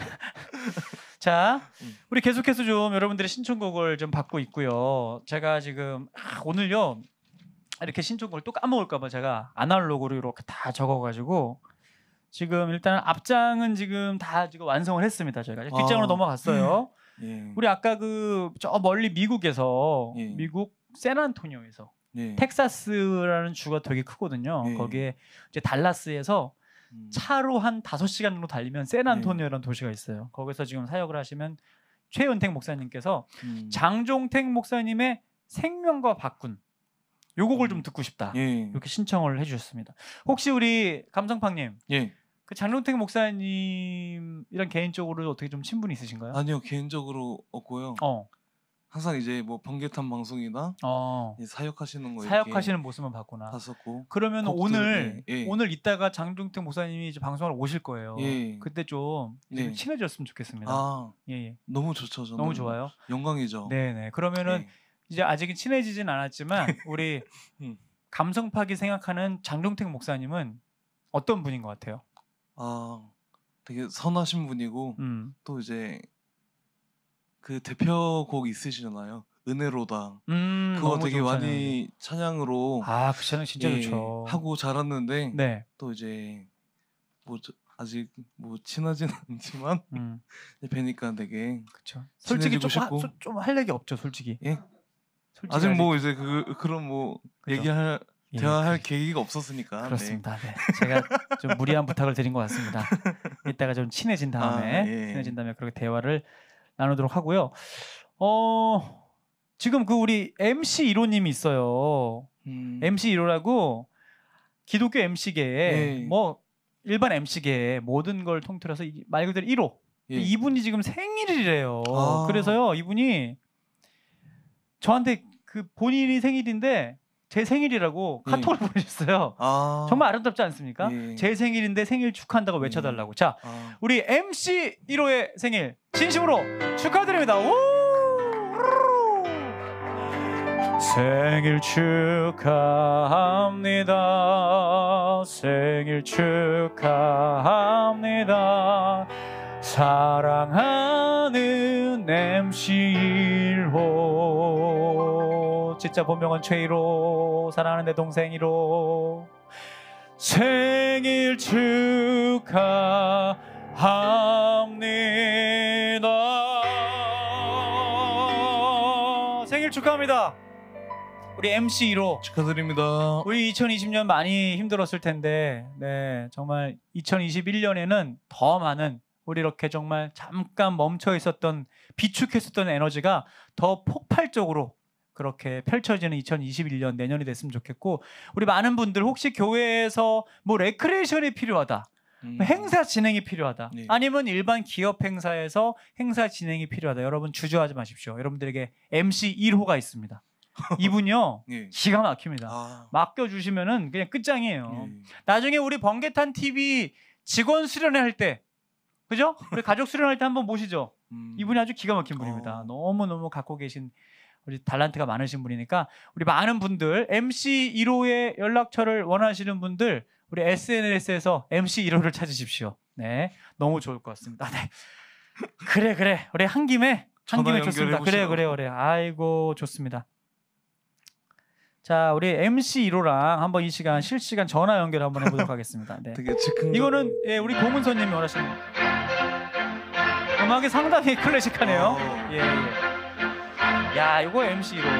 자, 음. 우리 계속해서 좀 여러분들의 신청곡을 좀 받고 있고요. 제가 지금 아, 오늘요 이렇게 신청곡을 또 까먹을까봐 제가 아날로그로 이렇게 다 적어가지고 지금 일단 앞장은 지금 다 지금 완성을 했습니다. 저희가 이제 뒷장으로 아. 넘어갔어요. 예. 우리 아까 그 저 멀리 미국에서 예. 미국 샌안토니오에서 예. 텍사스라는 주가 되게 크거든요. 예. 거기에 이제 달라스에서 음. 차로 한 다섯 시간 정도 달리면 샌안토니오라는 도시가 있어요. 거기서 지금 사역을 하시면 최은택 목사님께서 음. 장종택 목사님의 생명과 바꾼 요 곡을 좀 듣고 싶다. 예. 이렇게 신청을 해주셨습니다. 혹시 우리 감성팡님, 예. 그 장종택 목사님이랑 개인적으로 어떻게 좀 친분이 있으신가요? 아니요, 개인적으로 없고요. 어, 항상 이제 뭐 번개탄 방송이나 어, 이 사역하시는 거 사역하시는 모습만 봤구나. 이렇게 봤었고. 그러면 곡들, 오늘 예, 예. 오늘 이따가 장종택 목사님이 이제 방송을 오실 거예요. 예. 그때 좀 네. 친해졌으면 좋겠습니다. 아, 예, 예. 너무 좋죠. 저는 너무 좋아요. 영광이죠. 네, 네. 그러면은 예. 이제 아직은 친해지진 않았지만 우리 음. 감성팍이 생각하는 장종택 목사님은 어떤 분인 것 같아요? 아, 되게 선하신 분이고 음, 또 이제 그 대표곡 있으시잖아요. 은혜로다. 음 그거 너무 되게 좋은 많이 찬양으로 찬양이에요. 아, 그 찬양 진짜 예, 좋죠. 하고 자랐는데 네, 또 이제 뭐 저- 아직 뭐 친하진 않지만 음, 뵈니까 되게 그렇죠. 솔직히 친해지고 좀, 싶고. 좀 할 얘기 없죠, 솔직히. 예? 솔직히 아직 뭐 이제 그 그런 뭐 그죠. 얘기할 예, 대화할 그- 계기가 없었으니까. 그렇습니다. 네. 제가 좀 무리한 부탁을 드린 것 같습니다. 이따가 좀 친해진 다음에 아, 예. 친해진 다음에 그렇게 대화를 나누도록 하고요. 어 지금 그 우리 엠씨 일 호님이 있어요. 네. 음, 엠씨 일 호라고 기독교 엠씨계에 예. 뭐 일반 엠씨계의 모든 걸 통틀어서 이- 말 그대로 일 호. 예. 이분이 지금 생일이래요. 아. 그래서요 이분이 저한테 그 본인이 생일인데 제 생일이라고 예. 카톡을 보내셨어요. 아, 정말 아름답지 않습니까? 예. 제 생일인데 생일 축하한다고 외쳐달라고. 자, 아, 우리 엠씨 일 호의 생일 진심으로 축하드립니다. 우! 생일 축하합니다. 생일 축하합니다. 사랑하는 엠씨 일 호 진짜 본명은 최일호. 사랑하는 내 동생 일호. 생일 축하합니다. 생일 축하합니다. 우리 엠씨 일호 축하드립니다. 우리 이천이십 년 많이 힘들었을 텐데, 네, 정말 이천이십일 년에는 더 많은, 우리 이렇게 정말 잠깐 멈춰 있었던, 비축했었던 에너지가 더 폭발적으로 그렇게 펼쳐지는 이천이십일 년, 내년이 됐으면 좋겠고, 우리 많은 분들 혹시 교회에서 뭐 레크레이션이 필요하다, 음. 행사 진행이 필요하다, 네. 아니면 일반 기업 행사에서 행사 진행이 필요하다, 여러분 주저하지 마십시오. 여러분들에게 엠씨 일호가 있습니다. 이분요 예. 기가 막힙니다. 아. 맡겨주시면은 그냥 끝장이에요. 예. 나중에 우리 번개탄 티비 직원 수련회 할 때, 그죠? 우리 가족 수련할 때 한번 모시죠. 음. 이분이 아주 기가 막힌 분입니다. 어. 너무너무 갖고 계신 우리 달란트가 많으신 분이니까, 우리 많은 분들 엠씨 일호의 연락처를 원하시는 분들 우리 에스엔에스에서 엠씨 일호를 찾으십시오. 네, 너무 좋을 것 같습니다. 네. 그래 그래 우리 한 김에 한 전화 김에 좋습니다. 그래 연결해보시죠. 그래 그래 아이고 좋습니다. 자, 우리 엠씨 일호랑 한번 이 시간 실시간 전화 연결 한번 해보도록 하겠습니다. 네. 되게 즉흥. 이거는 예, 우리 고문선님이 원하시는 음악이 상당히 클래식하네요. 어. 예, 예. 야, 이거 엠씨 일호.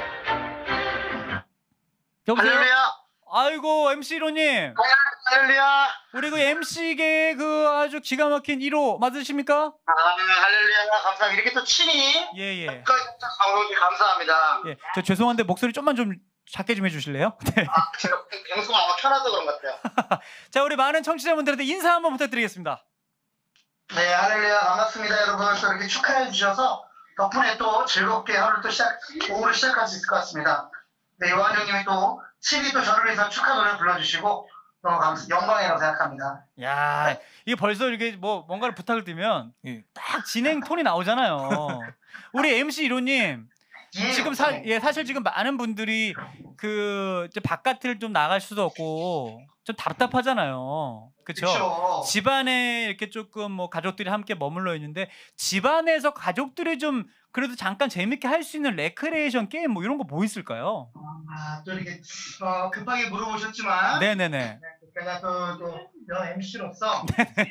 여보세요? 할렐루야! 아이고 엠씨 일호님, 할렐루야! 우리 그 엠씨계 그 아주 기가 막힌 일호 맞으십니까? 아, 할렐루야! 감사합니다. 이렇게 또 친히 예, 예. 방송해 감사합니다. 예, 저 죄송한데 목소리 좀만 좀 작게 좀 해주실래요? 네. 아, 제가 방송 아마 켜놔서 그런 것 같아요. 자, 우리 많은 청취자분들한테 인사 한번 부탁드리겠습니다. 네, 할렐루야. 반갑습니다, 여러분. 또 이렇게 축하해 주셔서 덕분에 또 즐겁게 하루를 또 시작, 오후를 시작할 수 있을 것 같습니다. 네, 요한 형님이 또 친히 또 저를 위해서 축하 노래 불러주시고 너무 감사, 영광이라고 생각합니다. 야, 이게 벌써 이렇게 뭐 뭔가를 부탁을 드리면 예. 딱 진행 톤이 나오잖아요. 우리 엠씨 일호님, 예, 지금 사, 목사님. 예, 사실 지금 많은 분들이 그 이제 바깥을 좀 나갈 수도 없고 좀 답답하잖아요. 그렇죠? 그쵸. 집안에 이렇게 조금 뭐 가족들이 함께 머물러 있는데, 집안에서 가족들이 좀 그래도 잠깐 재밌게 할 수 있는 레크레이션 게임 뭐 이런 거 뭐 있을까요? 아, 또 이렇게 어, 급하게 물어보셨지만 네네네. 제가 또, 또 엠씨로서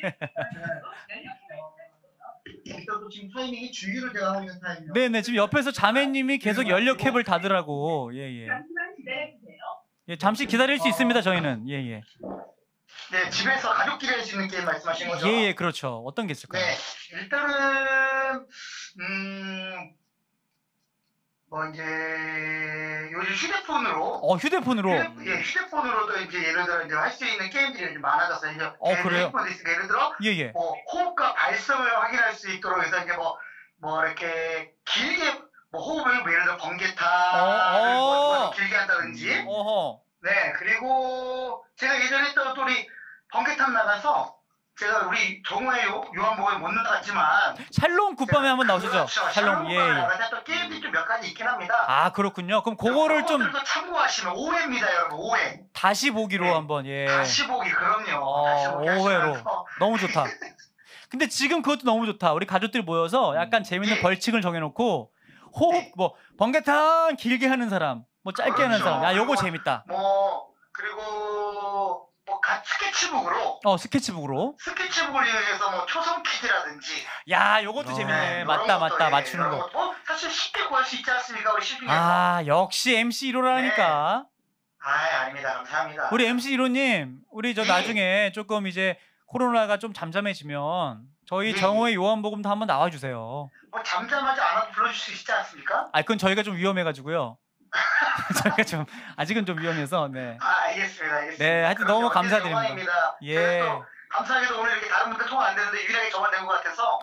또, 또 지금 타이밍이 주의를 제가 하고 있는 타이밍이에요. 네네. 지금 옆에서 자매님이 계속 연료 캡을 다더라고. 예예. 예, 잠시 기다릴 수 있습니다. 저희는 예예. 네, 집에서 가족끼리 할 수 있는 게임 말씀하신 거죠? 예예, 그렇죠. 어떤 게 있을까요? 네, 일단은 음, 뭐 이제 요즘 휴대폰으로 어, 휴대폰으로. 휴대, 예, 휴대폰으로도 이제 예를 들어 이제 할 수 있는 게임들이 좀 많아졌어요. 이제 어, 그래요? 휴대폰도 있으니까 예를 들어 예예. 뭐 호흡과 발성을 확인할 수 있도록 해서 이제 뭐, 뭐 이렇게 길게 뭐 호흡을 뭐 예를 들어 번개탄을 어, 어. 뭐, 뭐 길게 한다든지 어허. 네 그리고 제가 예전에 또, 또 우리 번개탄 나가서 제가 우리 정우의 요, 요한복음에 못 나갔지만 샬롬 굿밤에 한번 나오시죠. 그렇죠. 샬롬 예. 예. 나가서 또 게임들이 좀 몇 가지 있긴 합니다. 아, 그렇군요. 그럼 그거를 좀 그것들도 참고하시면 오 회입니다 여러분. 오 회 다시 보기로 네. 한번 예. 다시 보기 그럼요. 어, 다시 보기 오 회로. 하시면서 너무 좋다. 근데 지금 그것도 너무 좋다. 우리 가족들이 모여서 약간 재밌는 예. 벌칙을 정해놓고 호흡 뭐 번개탄 길게 하는 사람, 뭐 짧게 하는 그렇죠. 사람. 야, 요거 그리고 재밌다. 뭐 그리고 뭐 가- 스케치북으로 어, 스케치북으로. 스케치북을 이용해서 뭐 초성 퀴즈라든지 야, 요것도 어. 재밌네. 이런 맞다, 것도, 맞다. 예, 맞추는 이런 거. 것도 뭐 사실 쉽게 구할 수 있지 않습니까 우리 실중에서. 아, 역시 엠씨 일호라니까. 아, 아닙니다. 감사합니다. 우리 엠씨 일호님, 우리 저 예. 나중에 조금 이제 코로나가 좀 잠잠해지면 저희 예. 정호의 요한복음도 한번 나와주세요. 뭐 잠잠하지 않아도 불러줄 수 있지 않습니까? 아, 그건 저희가 좀 위험해가지고요. 저희가 좀 아직은 좀 위험해서. 네. 아, 알겠습니다. 알겠습니다. 네, 하여튼 너무 그렇게 언제나 감사드립니다. 영광입니다. 예. 그래서 또 감사하게도 오늘 이렇게 다른 분들 통화 안 되는데 유일하게 저만 된 것 같아서.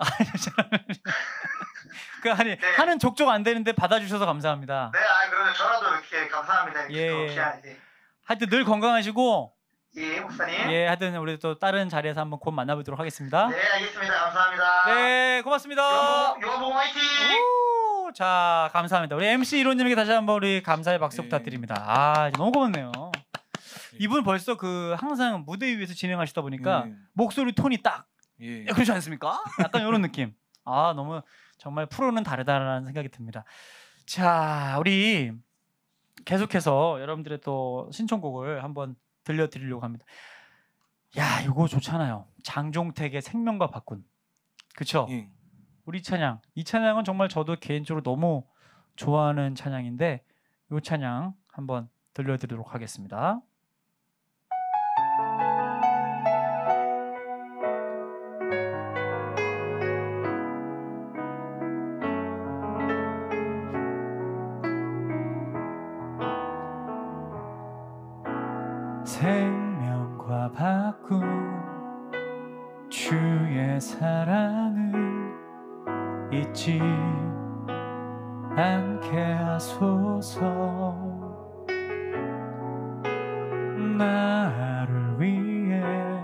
그 아니 네. 하는 족족 안 되는데 받아주셔서 감사합니다. 네, 아, 그러면 저라도 이렇게 감사합니다. 이렇게 예. 또 귀한 이제. 하여튼 늘 건강하시고, 예, 목사님. 예, 하여튼 우리 또 다른 자리에서 한번 곧 만나보도록 하겠습니다. 네, 알겠습니다. 감사합니다. 네, 고맙습니다. 요한복음, 요한복음 화이팅! 오, 자, 감사합니다. 우리 엠씨 일호님에게 다시 한번 우리 감사의 박수 네. 부탁드립니다. 아, 너무 고맙네요. 이분 벌써 그 항상 무대 위에서 진행하시다 보니까 예. 목소리 톤이 딱 예. 야, 그렇지 않습니까? 약간 이런 느낌. 아, 너무 정말 프로는 다르다라는 생각이 듭니다. 자, 우리 계속해서 여러분들의 또 신청곡을 한번 들려드리려고 합니다. 야, 이거 좋잖아요. 장종택의 생명과 바꾼. 그쵸? 예. 우리 찬양. 이 찬양은 정말 저도 개인적으로 너무 좋아하는 찬양인데 이 찬양 한번 들려드리도록 하겠습니다. 생명과 바꾼 주의 사랑을 잊지 않게 하소서. 나를 위해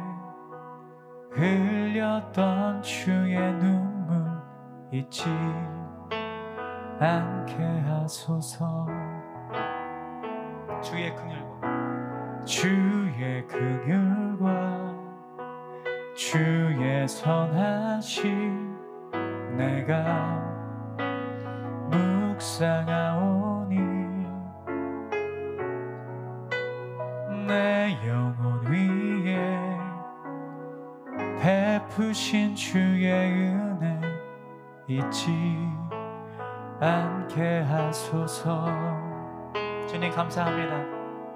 흘렸던 주의 눈물 잊지 않게 하소서. 주의 긍휼과 주의 긍휼과 주의 선하심 내가 묵상하오니 내 영혼 위에 베푸신 주의 은혜 잊지 않게 하소서. 주님 감사합니다.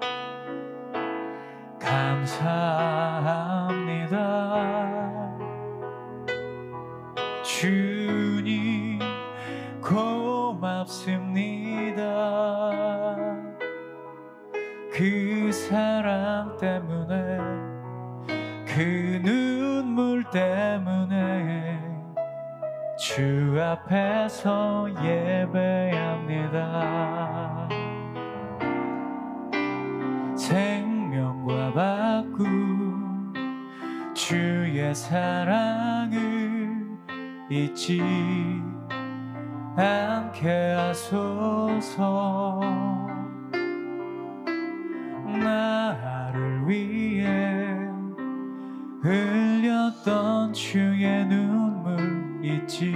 감사합니다. 주님 고맙습니다. 그 사랑 때문에 그 눈물 때문에 주 앞에서 예배합니다. 생명과 바꾼 주의 사랑을 잊지 않게 하소서. 나를 위해 흘렸던 주의 눈물 잊지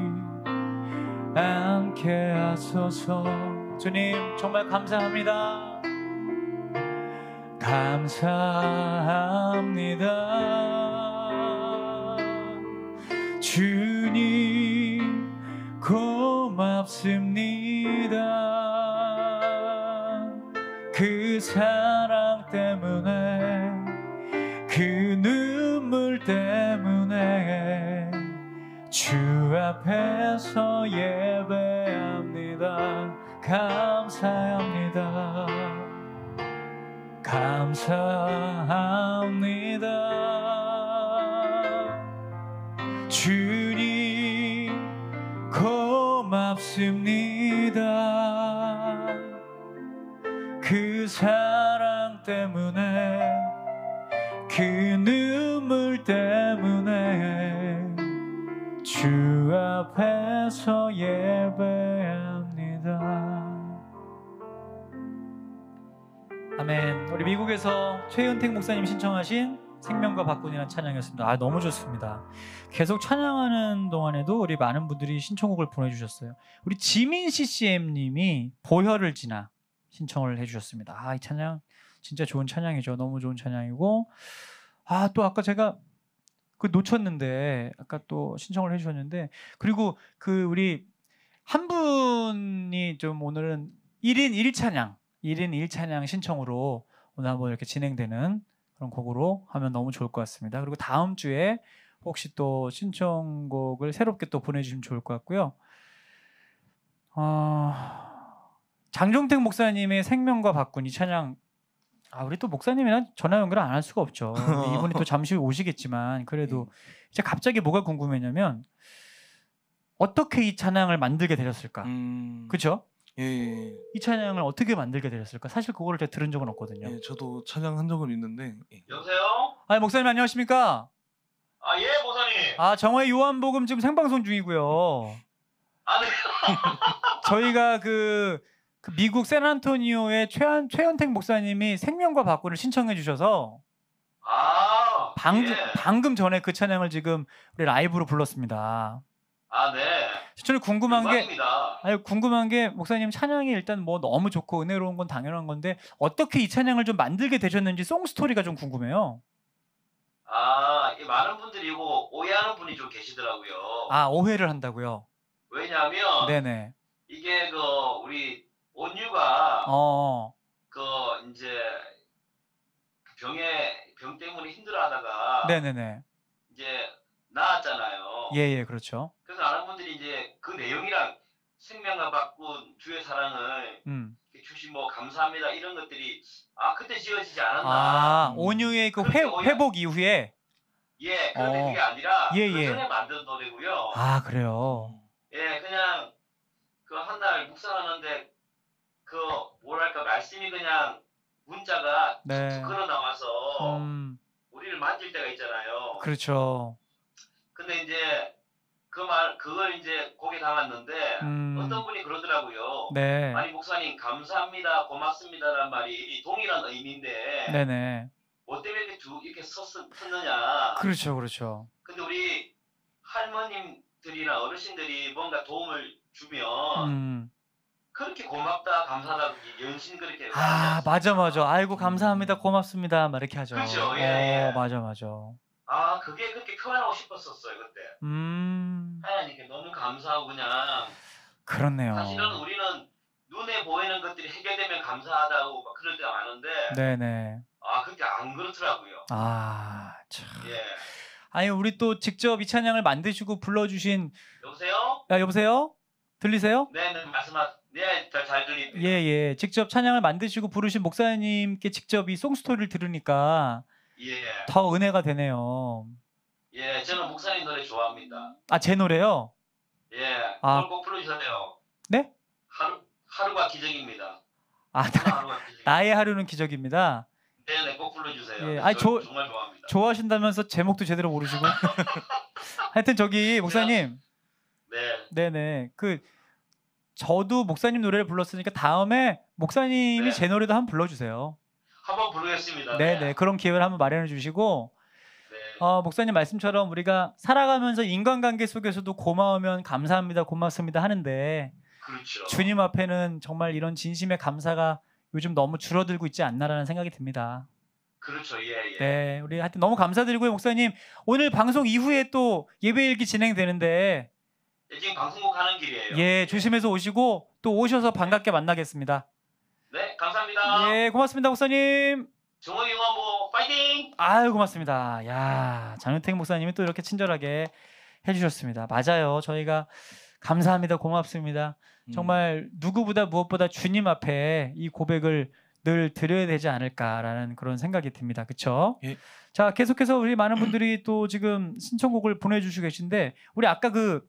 않게 하소서. 주님 정말 감사합니다. 감사합니다. 주님 고맙습니다. 그 사랑 때문에 그 눈물 때문에 주 앞에서 예배합니다. 감사합니다. 감사합니다. 주님 고맙습니다. 그 사랑 때문에 그 눈물 때문에 주 앞에서 예배합니다. 아멘. 우리 미국에서 최윤택 목사님 신청하신 생명과 바꾼이라는 찬양이었습니다. 아, 너무 좋습니다. 계속 찬양하는 동안에도 우리 많은 분들이 신청곡을 보내주셨어요. 우리 지민 씨씨엠님이 보혈을 지나 신청을 해주셨습니다. 아, 이 찬양 진짜 좋은 찬양이죠. 너무 좋은 찬양이고, 아, 또 아까 제가 그 놓쳤는데 아까 또 신청을 해주셨는데, 그리고 그 우리 한 분이 좀 오늘은 일 인 일 찬양 일 인 일 찬양 신청으로 오늘 한번 이렇게 진행되는 그런 곡으로 하면 너무 좋을 것 같습니다. 그리고 다음 주에 혹시 또 신청곡을 새롭게 또 보내주시면 좋을 것 같고요. 어... 장종택 목사님의 생명과 바꾼 이 찬양, 아, 우리 또 목사님이랑 전화 연결 안 할 수가 없죠. 이분이 또 잠시 후에 오시겠지만 그래도 이제 갑자기 뭐가 궁금했냐면 어떻게 이 찬양을 만들게 되셨을까? 음... 그렇죠? 예, 예. 이 찬양을 어떻게 만들게 되셨을까? 사실 그거를 제가 들은 적은 없거든요. 예, 저도 찬양한 적은 있는데. 예. 여보세요? 아, 목사님 안녕하십니까? 아, 예, 목사님. 아, 정화의 요한복음 지금 생방송 중이고요. 아, 네. 저희가 그, 그 미국 샌안토니오의 최한, 최현택 목사님이 생명과 바꾼을 신청해 주셔서 아, 방금, 예. 방금 전에 그 찬양을 지금 우리 라이브로 불렀습니다. 아, 네. 저는 궁금한 게 영광입니다. 아니 궁금한 게 목사님 찬양이 일단 뭐 너무 좋고 은혜로운 건 당연한 건데 어떻게 이 찬양을 좀 만들게 되셨는지 송 스토리가 좀 궁금해요. 아, 이 많은 분들이 이거 오해하는 분이 좀 계시더라고요. 아 오해를 한다고요? 왜냐하면 네네. 이게 그 우리 온유가 어. 그 이제 병에 병 때문에 힘들어하다가 네네네. 이제 나았잖아요. 예예 그렇죠. 그래서 많은 분들이 이제 그 내용이랑 생명과 바꾼 주의 사랑을 음. 주신 뭐 감사합니다 이런 것들이 아 그때 지어지지 않았나. 아 온유의 그 회, 그렇게 오해- 회복 이후에 예, 그런데 어. 그게 아니라 예, 그 예. 전에 만든 노래고요. 아 그래요. 예, 그냥 그 한 날 묵상하는데 그 뭐랄까 말씀이 그냥 문자가 네. 툭툭 걸어 나와서 음 우리를 만질 때가 있잖아요. 그렇죠. 근데 이제 그 말 그걸 이제 곡에 담았는데 음. 어떤 분이 그러더라고요. 네. 아니 목사님 감사합니다 고맙습니다라는 말이 동일한 의미인데 네네. 뭐 때문에 이렇게 두 이렇게 썼, 썼느냐. 그렇죠 그렇죠. 근데 우리 할머님들이나 어르신들이 뭔가 도움을 주면 음. 그렇게 고맙다 감사하다 연신 그렇게 아 하지 않습니까? 맞아 맞아. 아이고 감사합니다 고맙습니다 막 이렇게 하죠. 그렇죠. 예, 어, 예. 맞아 맞아. 아 그게 그렇게 표현하고 싶었었어요 그때. 음 하나님께 너무 감사하고 그냥 그렇네요. 사실은 우리는 눈에 보이는 것들이 해결되면 감사하다고 막 그럴 때가 많은데 네네. 아 그게 안 그렇더라고요. 아 참. 예. 아니 우리 또 직접 이 찬양을 만드시고 불러주신 여보세요? 야 여보세요? 들리세요? 네네 말씀하 네잘 잘 들립니다. 예예. 직접 찬양을 만드시고 부르신 목사님께 직접 이 송스토리를 들으니까 예. 더 은혜가 되네요. 예, 저는 목사님 노래 좋아합니다. 아 제 노래요? 예, 아. 그걸 꼭 불러주세요. 네? 하루 하루가 기적입니다. 아 나, 하루가 기적. 나의 하루는 기적입니다. 네네, 꼭 불러주세요. 예, 저 아니, 저- 정말 좋아합니다. 좋아하신다면서 제목도 제대로 모르시고. 하여튼 저기 목사님. 네, 네네. 그 저도 목사님 노래를 불렀으니까 다음에 목사님이 네. 제 노래도 한번 불러주세요. 한번 부르겠습니다. 네네. 그런 기회를 한번 마련해 주시고 네. 어, 목사님 말씀처럼 우리가 살아가면서 인간관계 속에서도 고마우면 감사합니다, 고맙습니다 하는데 그렇죠. 주님 앞에는 정말 이런 진심의 감사가 요즘 너무 줄어들고 있지 않나라는 생각이 듭니다. 그렇죠, 예, 예. 네, 우리 하여튼 너무 감사드리고요, 목사님. 오늘 방송 이후에 또 예배일기 진행되는데 예, 지금 방송국 가는 길이에요. 예, 조심해서 오시고 또 오셔서 반갑게 만나겠습니다. 네, 감사합니다. 예, 고맙습니다, 목사님. 정원이 영화부 파이팅! 아유, 고맙습니다. 야, 장윤택 목사님이 또 이렇게 친절하게 해주셨습니다. 맞아요. 저희가 감사합니다, 고맙습니다. 음. 정말 누구보다 무엇보다 주님 앞에 이 고백을 늘 드려야 되지 않을까라는 그런 생각이 듭니다. 그렇죠? 예. 자, 계속해서 우리 많은 분들이 또 지금 신청곡을 보내주시고 계신데 우리 아까 그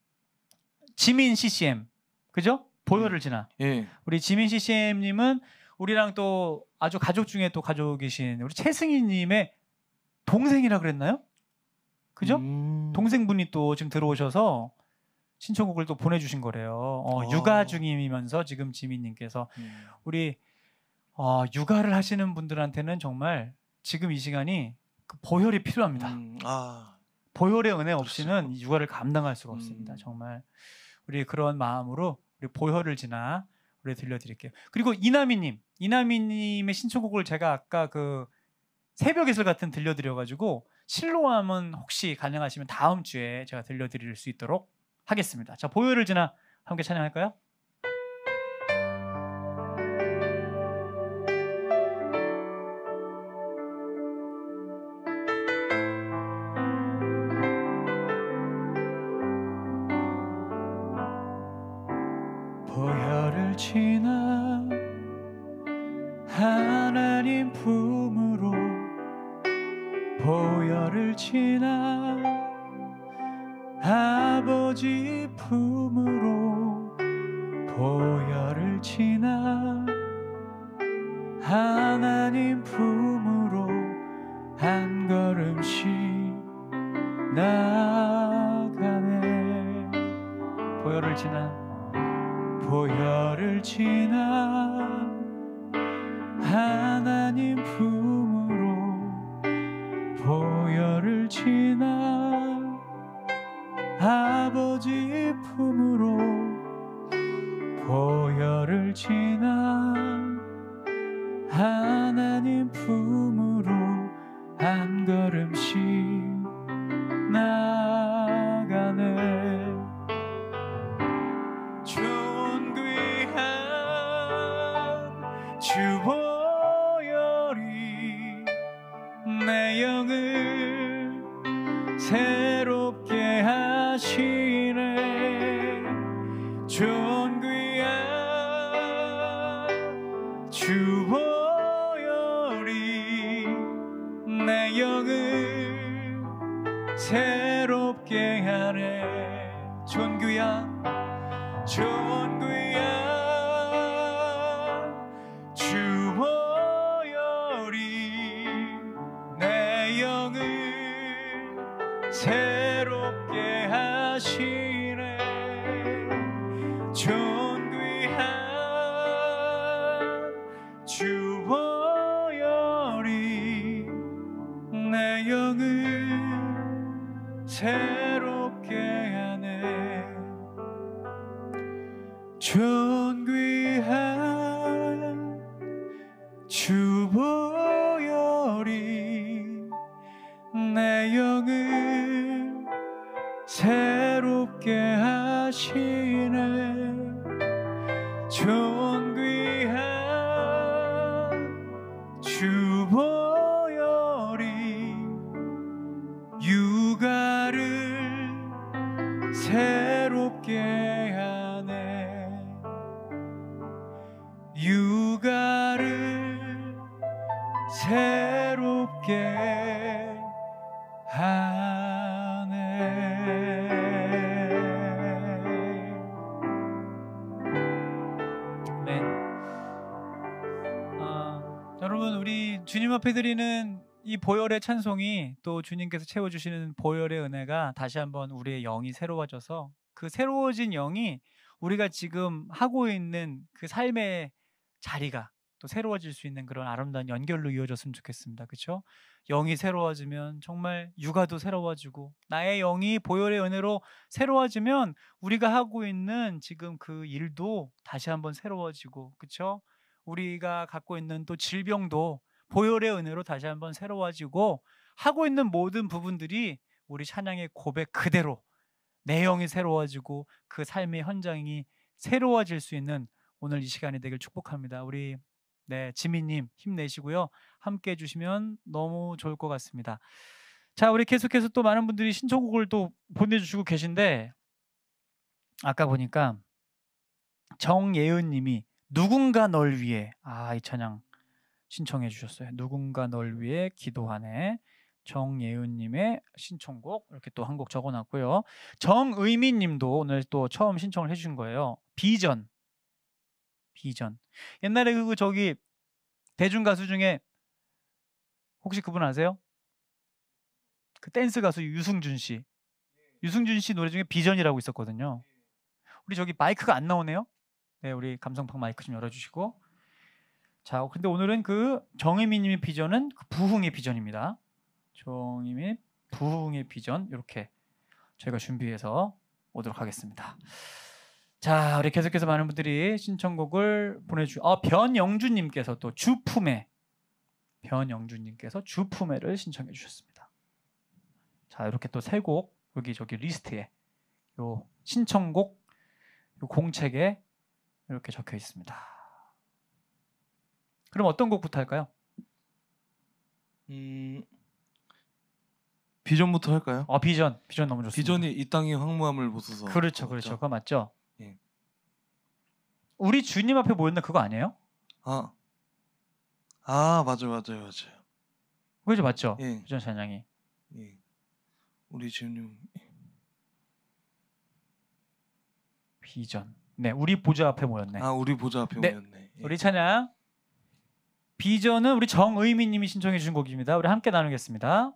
지민 씨씨엠 그죠? 보혈을 지나 예. 우리 지민 씨씨엠님은 우리랑 또 아주 가족 중에 또 가족이신 우리 최승희님의 동생이라 그랬나요? 그죠? 음. 동생분이 또 지금 들어오셔서 신청곡을 또 보내주신 거래요. 어, 어. 육아 중이면서 지금 지민님께서 음. 우리 어, 육아를 하시는 분들한테는 정말 지금 이 시간이 그 보혈이 필요합니다. 음. 아. 보혈의 은혜 없이는 그렇죠. 이 육아를 감당할 수가 음. 없습니다. 정말 우리 그런 마음으로 우리 보혈을 지나 우리 들려드릴게요. 그리고 이나미님, 이나미님의 신청곡을 제가 아까 그 새벽 예술 같은 들려드려가지고 실로함은 혹시 가능하시면 다음 주에 제가 들려드릴 수 있도록 하겠습니다. 자, 보혈을 지나 함께 찬양할까요? 보혈을 지나 하나님 품으로 보혈을 지나 아버지 품으로 보혈을 지나 하나님 품으로 한 걸음씩 나가네. 보혈을 지나 보혈을 지나 하나님 품으로 보혈을 지나 아버지 품으로 보혈을 지나 하나님 품으로 한 걸음씩 나가네. 존귀한 주 보혈이 내 영을 새롭게 하시네. 존귀한 주 보혈이 내 영을 새롭게 하네. 존귀한 존귀한 주 보혈이 내 영을 새롭게 하시네. 존귀한 주 보혈이 내 영을 새롭게 하네. 존귀한 주 보혈이 내 영을 새롭게 하시네. 존귀한 주 보혈이 육아를 새롭게 하네. 육아를 새롭게 하네. 네. 아, 여러분, 우리 주님 앞에 드리는 이 보혈의 찬송이 또 주님께서 채워주시는 보혈의 은혜가 다시 한번 우리의 영이 새로워져서 그 새로워진 영이 우리가 지금 하고 있는 그 삶의 자리가 또 새로워질 수 있는 그런 아름다운 연결로 이어졌으면 좋겠습니다. 그렇죠? 영이 새로워지면 정말 육아도 새로워지고, 나의 영이 보혈의 은혜로 새로워지면 우리가 하고 있는 지금 그 일도 다시 한번 새로워지고, 그렇죠? 우리가 갖고 있는 또 질병도 보혈의 은혜로 다시 한번 새로워지고, 하고 있는 모든 부분들이 우리 찬양의 고백 그대로 내 영이 새로워지고 그 삶의 현장이 새로워질 수 있는 오늘 이 시간이 되길 축복합니다. 우리 네, 지민님 힘내시고요. 함께 해주시면 너무 좋을 것 같습니다. 자, 우리 계속해서 또 많은 분들이 신청곡을 또 보내주시고 계신데, 아까 보니까 정예은님이 누군가 널 위해, 아, 이 찬양 신청해 주셨어요. 누군가 널 위해 기도하네. 정예은님의 신청곡 이렇게 또 한 곡 적어놨고요. 정의민님도 오늘 또 처음 신청을 해주신 거예요. 비전. 비전. 옛날에 그 저기 대중 가수 중에 혹시 그분 아세요? 그 댄스 가수 유승준 씨. 유승준 씨 노래 중에 비전이라고 있었거든요. 우리 저기 마이크가 안 나오네요. 네, 우리 감성팡 마이크 좀 열어주시고. 자, 근데 오늘은 그 정혜미님의 비전은 그 부흥의 비전입니다. 정혜미 부흥의 비전 이렇게 저희가 준비해서 오도록 하겠습니다. 자, 우리 계속해서 많은 분들이 신청곡을 보내주. 아, 변영주님께서 또 주품에 변영주님께서 주품에를 신청해 주셨습니다. 자, 이렇게 또 세 곡 여기 저기 리스트에 요 신청곡 요 공책에 이렇게 적혀 있습니다. 그럼 어떤 곡부터 할까요? 음, 비전부터 할까요? 아, 비전. 비전 너무 좋습니다. 비전이 이 땅의 황무함을 보소서. 그렇죠, 그렇죠. 그거 맞죠? 예. 우리 주님 앞에 모였나 그거 아니에요? 아, 아 맞아요, 맞아요, 맞아요. 그죠, 맞죠? 예. 비전 찬양이. 예. 우리 주님. 비전. 네, 우리 보좌 앞에 모였네. 아, 우리 보좌 앞에 네. 모였네. 예. 우리 찬양 비전은 우리 정의민님이 신청해 주신 곡입니다. 우리 함께 나누겠습니다.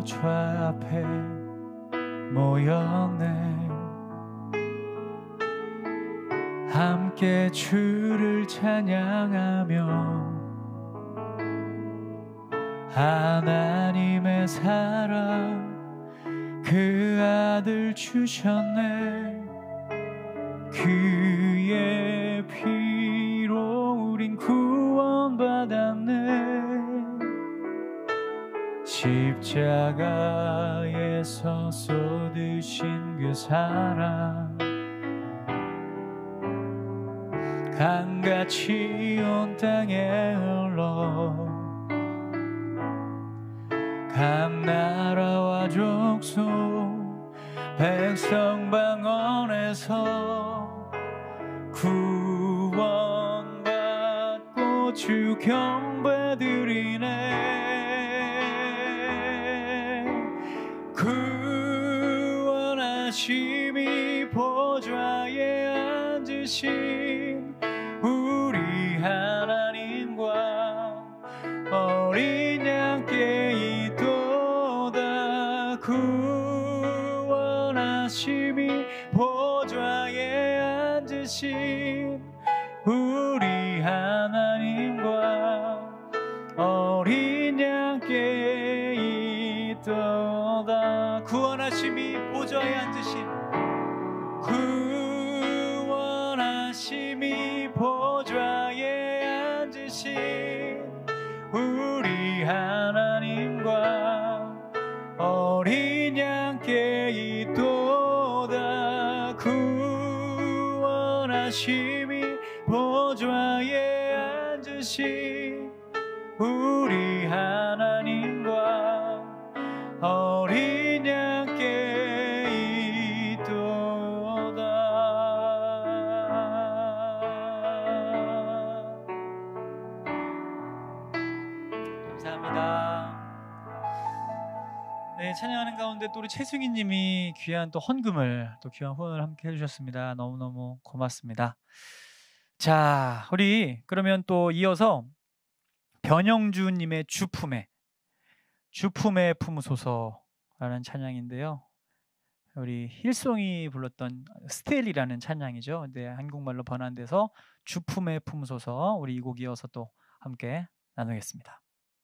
좌앞에 모였네. 함께 주를 찬양하며 하나님의 사랑 그 아들 주셨네. 그의 피로 우린 구원받았네. 십자가에서 쏟으신 그 사랑 강같이 온 땅에 흘러 각 나라와 족속 백성 방언에서 구원받고 주 경배드리네. 구원하심이 보좌에 앉으신 우리 하나님과 어린 양께 있도다. 구원하심이 보좌에 앉으신 우리 하나님과 어린 양께 있도다. 구원하심이 보좌에 앉으신 구원하심이 보좌에 앉으신 우리 하나님과 어린 양께 있도다. 구원하심이 보좌에 앉으신 우리 하나님과 어린 양께 있도다. 감사합니다. 네, 찬양하는 가운데 또 우리 최승희 님이 귀한 또 헌금을, 또 귀한 후원을 함께 해주셨습니다. 너무너무 고맙습니다. 자, 우리 그러면 또 이어서 변영주 님의 주품에, 주품에 품으소서라는 찬양인데요. 우리 힐송이 불렀던 스텔이라는 찬양이죠. 네, 한국말로 번안돼서 주품에 품으소서, 우리 이 곡 이어서 또 함께 나누겠습니다.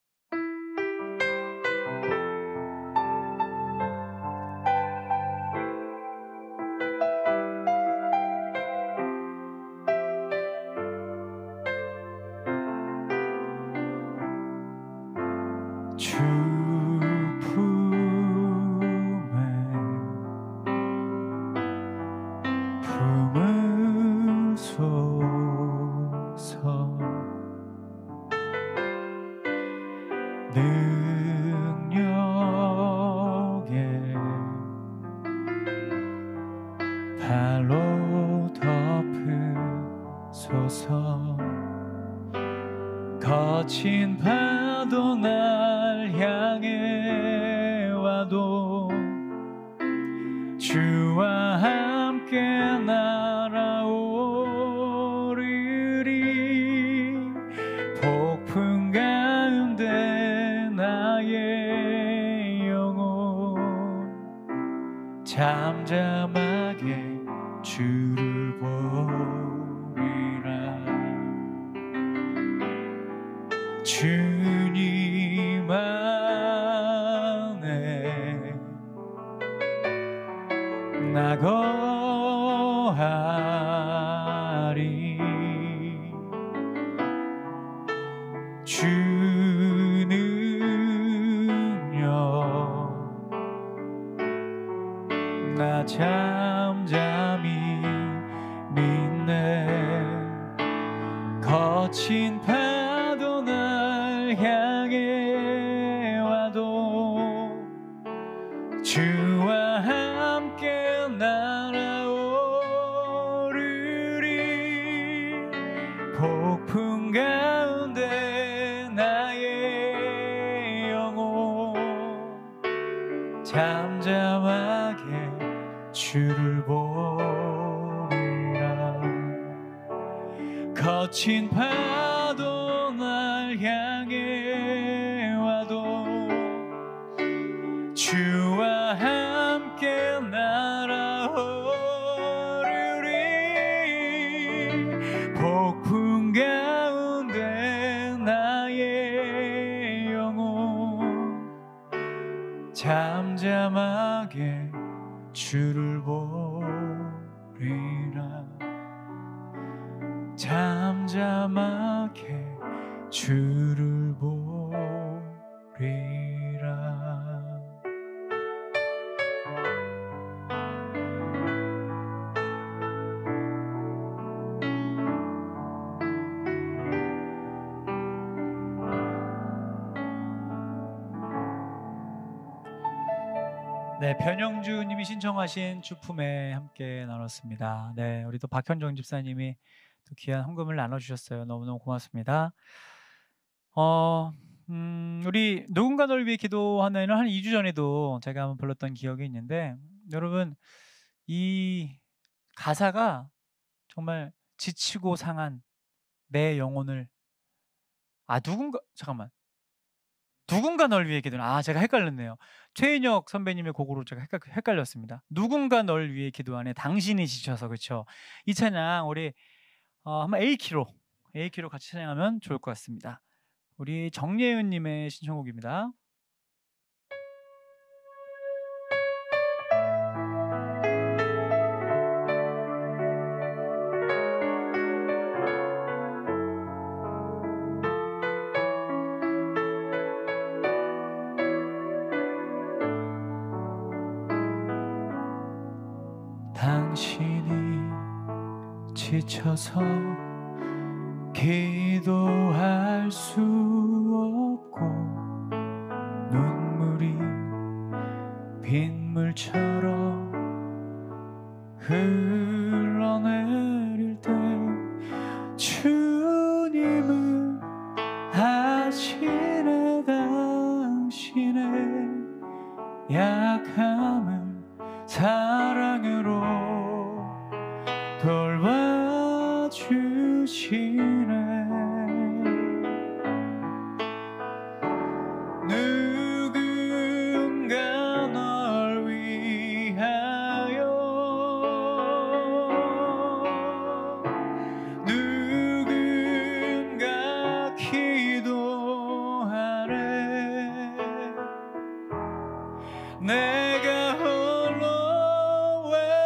능력에 발로 덮으소서. 거친 파도 날 향해 와도 주와 함께 날아오르리. 폭풍 가운데 나의 영혼 잠잠하게 주를 보리라. 주님 안에 나 거하리. 주 능력 나 잠잠히 믿네. 거친 파도 날 향해 와도 주와 함께 날아오르리. 폭풍 가운데 나의 영혼 잠잠하게 주를 보리라. 거친 파도 날 향해 와도 주와 함께 날아오르리 폭풍 가운데 나의 영혼 잠잠하게 주를 보리라 잠잠하게 주를 보리라. 네, 변영주님이 신청하신 주품에 함께 나눴습니다. 네, 우리 또 박현정 집사님이 또 귀한 헌금을 나눠주셨어요. 너무너무 고맙습니다. 어, 음, 우리 누군가 널 위해 기도하는 한 이 주 전에도 제가 한번 불렀던 기억이 있는데, 여러분 이 가사가 정말 지치고 상한 내 영혼을 아 누군가 잠깐만 누군가 널 위해 기도는 아 제가 헷갈렸네요. 최인혁 선배님의 곡으로 제가 헷갈, 헷갈렸습니다. 누군가 널 위해 기도하네 당신이 지쳐서. 그렇죠? 이 찬양 우리 어, 한번 A키로 A키로 같이 찬양하면 좋을 것 같습니다. 우리 정예은님의 신청곡입니다. 당신이 지쳐서 기도할 수 없고 눈물이 빗물처럼 흘러내릴 때 주님은 아시네 당신의 약함을 사랑으로 돌봐주시네. 누군가 널 위하여 누군가 기도하네. 내가 홀로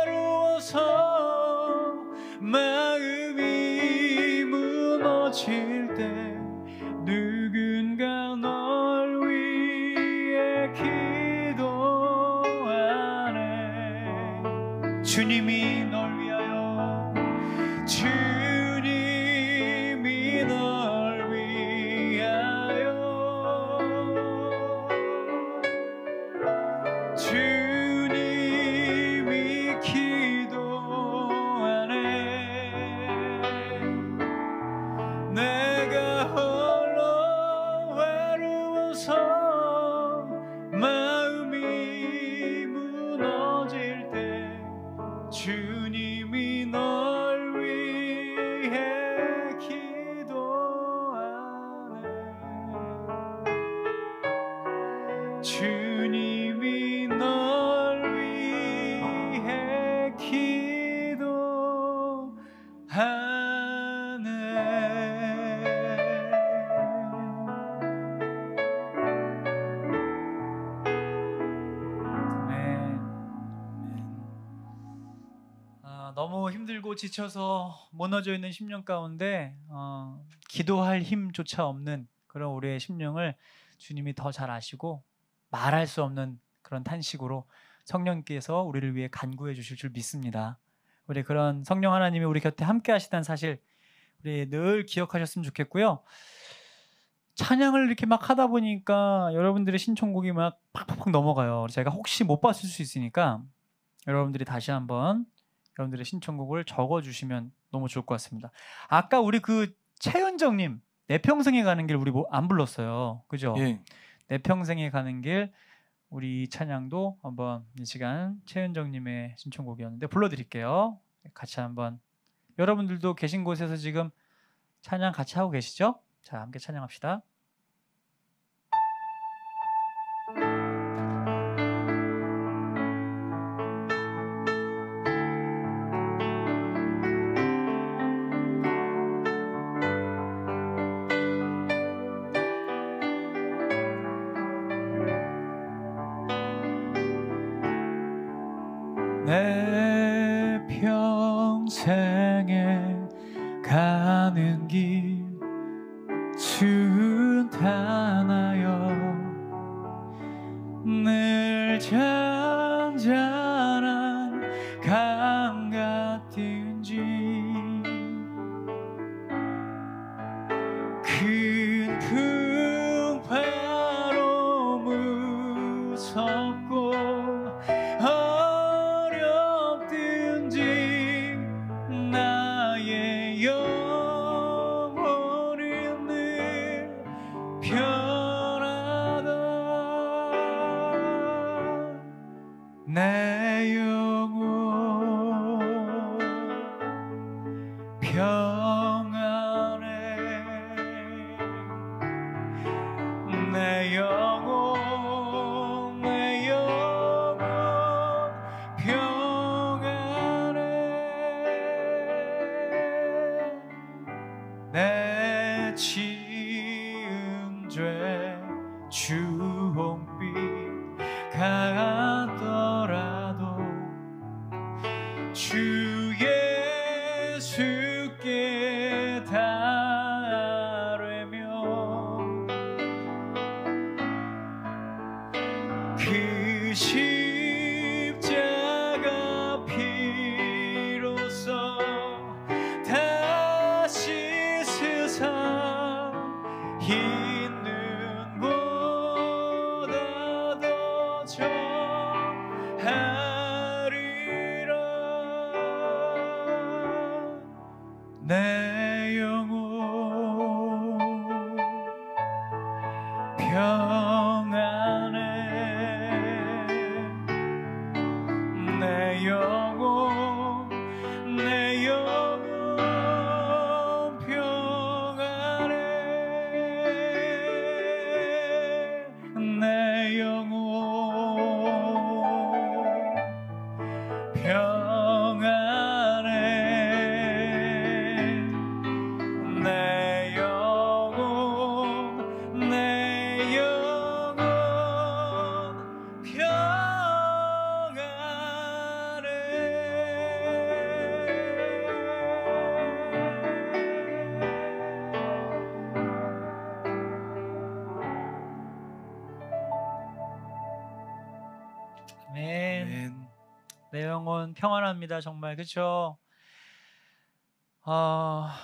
외로워서 마음이 무너질 때 누군가 널 위해 기도하네. 주님이 널 위하여 주님이 널 위하여 주님이 기도하네. 내가 홀로 외로워서 마음이 무너질 때 주님이 널 위해 기도하네. 주님이 널 위해 기도하네. 아멘. 아, 너무 힘들고 지쳐서 무너져 있는 심령 가운데 어, 기도할 힘조차 없는 그런 우리의 심령을 주님이 더 잘 아시고 말할 수 없는 그런 탄식으로 성령께서 우리를 위해 간구해 주실 줄 믿습니다. 우리 그런 성령 하나님이 우리 곁에 함께 하시다는 사실 우리 늘 기억하셨으면 좋겠고요. 찬양을 이렇게 막 하다 보니까 여러분들의 신청곡이 막 팍팍팍 넘어가요. 제가 혹시 못 봤을 수 있으니까 여러분들이 다시 한번 여러분들의 신청곡을 적어주시면 너무 좋을 것 같습니다. 아까 우리 그 최은정님 내 평생에 가는 길 우리 뭐 안 불렀어요. 그죠? 예. 내 평생에 가는 길 우리 찬양도 한번 이 시간 최은정님의 신청곡이었는데 불러드릴게요. 같이 한번 여러분들도 계신 곳에서 지금 찬양 같이 하고 계시죠? 자, 함께 찬양합시다. 내 평생에 가는 길 순탄하여 늘 잔잔한 강 같은지 큰 풍파로 무섭고 어렵든지 나의 영혼은 늘 편하다 내 영혼 평안해 내 영혼 내 영혼 평안해 내 지은 죄 주홍빛 같더라도 주 예수께 달래며 그 십자가 피로써 다시 세상 있는 보다 더 정하리라 내 영혼 평안해 내 영혼 내 영혼 평안해 내 영혼 평안해 내 영혼 내 영혼 평안해 아멘. 내 영혼 평안합니다. 정말 그렇죠? 아,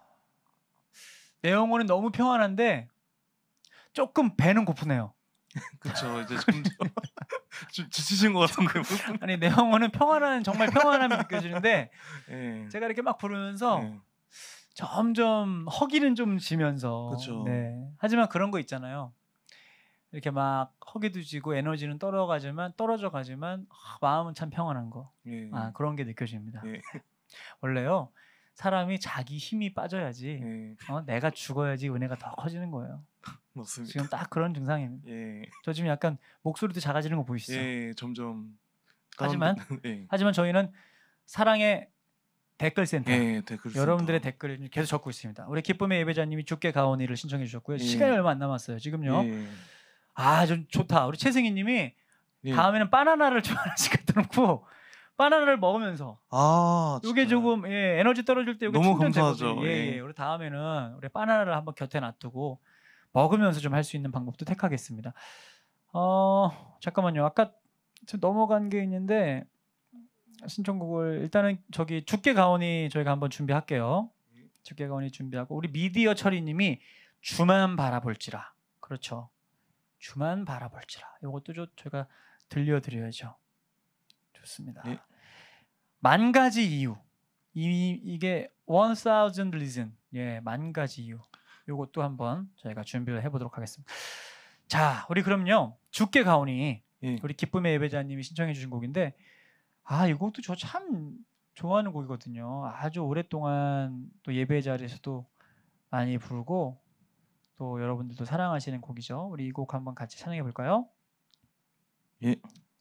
내 영혼은 너무 평안한데 조금 배는 고프네요. 그쵸. 이제 점점 좀 지치신 것 같은데. 아니 내 영혼은 평안한 정말 평안함이 느껴지는데 예. 제가 이렇게 막 부르면서 예. 점점 허기는 좀 지면서 그쵸. 네. 하지만 그런 거 있잖아요. 이렇게 막 허기도 지고 에너지는 떨어가지만 떨어져 가지만 아, 마음은 참 평안한 거. 예. 아 그런 게 느껴집니다. 예. 원래요 사람이 자기 힘이 빠져야지 예. 어, 내가 죽어야지 은혜가 더 커지는 거예요. 맞습니다. 지금 딱 그런 증상입니다. 예. 저 지금 약간 목소리도 작아지는 거 보이시죠? 예. 점점. 하지만 다운- 예. 하지만 저희는 사랑의 댓글 센터 예. 댓글 여러분들의 센터. 댓글을 계속 적고 있습니다. 우리 기쁨의 예배자님이 주께 가오니를 신청해 주셨고요. 예. 시간이 얼마 안 남았어요. 지금요. 예. 아, 좀 좋다. 우리 최승희님이 예. 다음에는 바나나를 좀 하나씩 갖다 놓고 바나나를 먹으면서 아, 이게 진짜요? 조금 예, 에너지 떨어질 때 이게 너무 충전되거든요. 감사하죠. 예, 예. 예. 우리 다음에는 우리 바나나를 한번 곁에 놔두고 먹으면서 좀 할 수 있는 방법도 택하겠습니다. 어, 잠깐만요. 아까 좀 넘어간 게 있는데 신청곡을 일단은 저기 주께 가오니 저희가 한번 준비할게요. 주께 가오니 준비하고 우리 미디어 처리님이 주만 바라볼지라. 그렇죠. 주만 바라볼지라. 이것도 좀 저희가 들려드려야죠. 좋습니다. 예. 만 가지 이유. 이 이게 one thousand reason. 예, 만 가지 이유. 요것도 한번 저희가 준비를 해보도록 하겠습니다. 자, 우리 그럼요. 주께 가오니 예. 우리 기쁨의 예배자님이 신청해주신 곡인데 아, 이 곡도 저 참 좋아하는 곡이거든요. 아주 오랫동안 또 예배 자리에서도 많이 부르고 또 여러분들도 사랑하시는 곡이죠. 우리 이 곡 한번 같이 찬양해 볼까요? 예.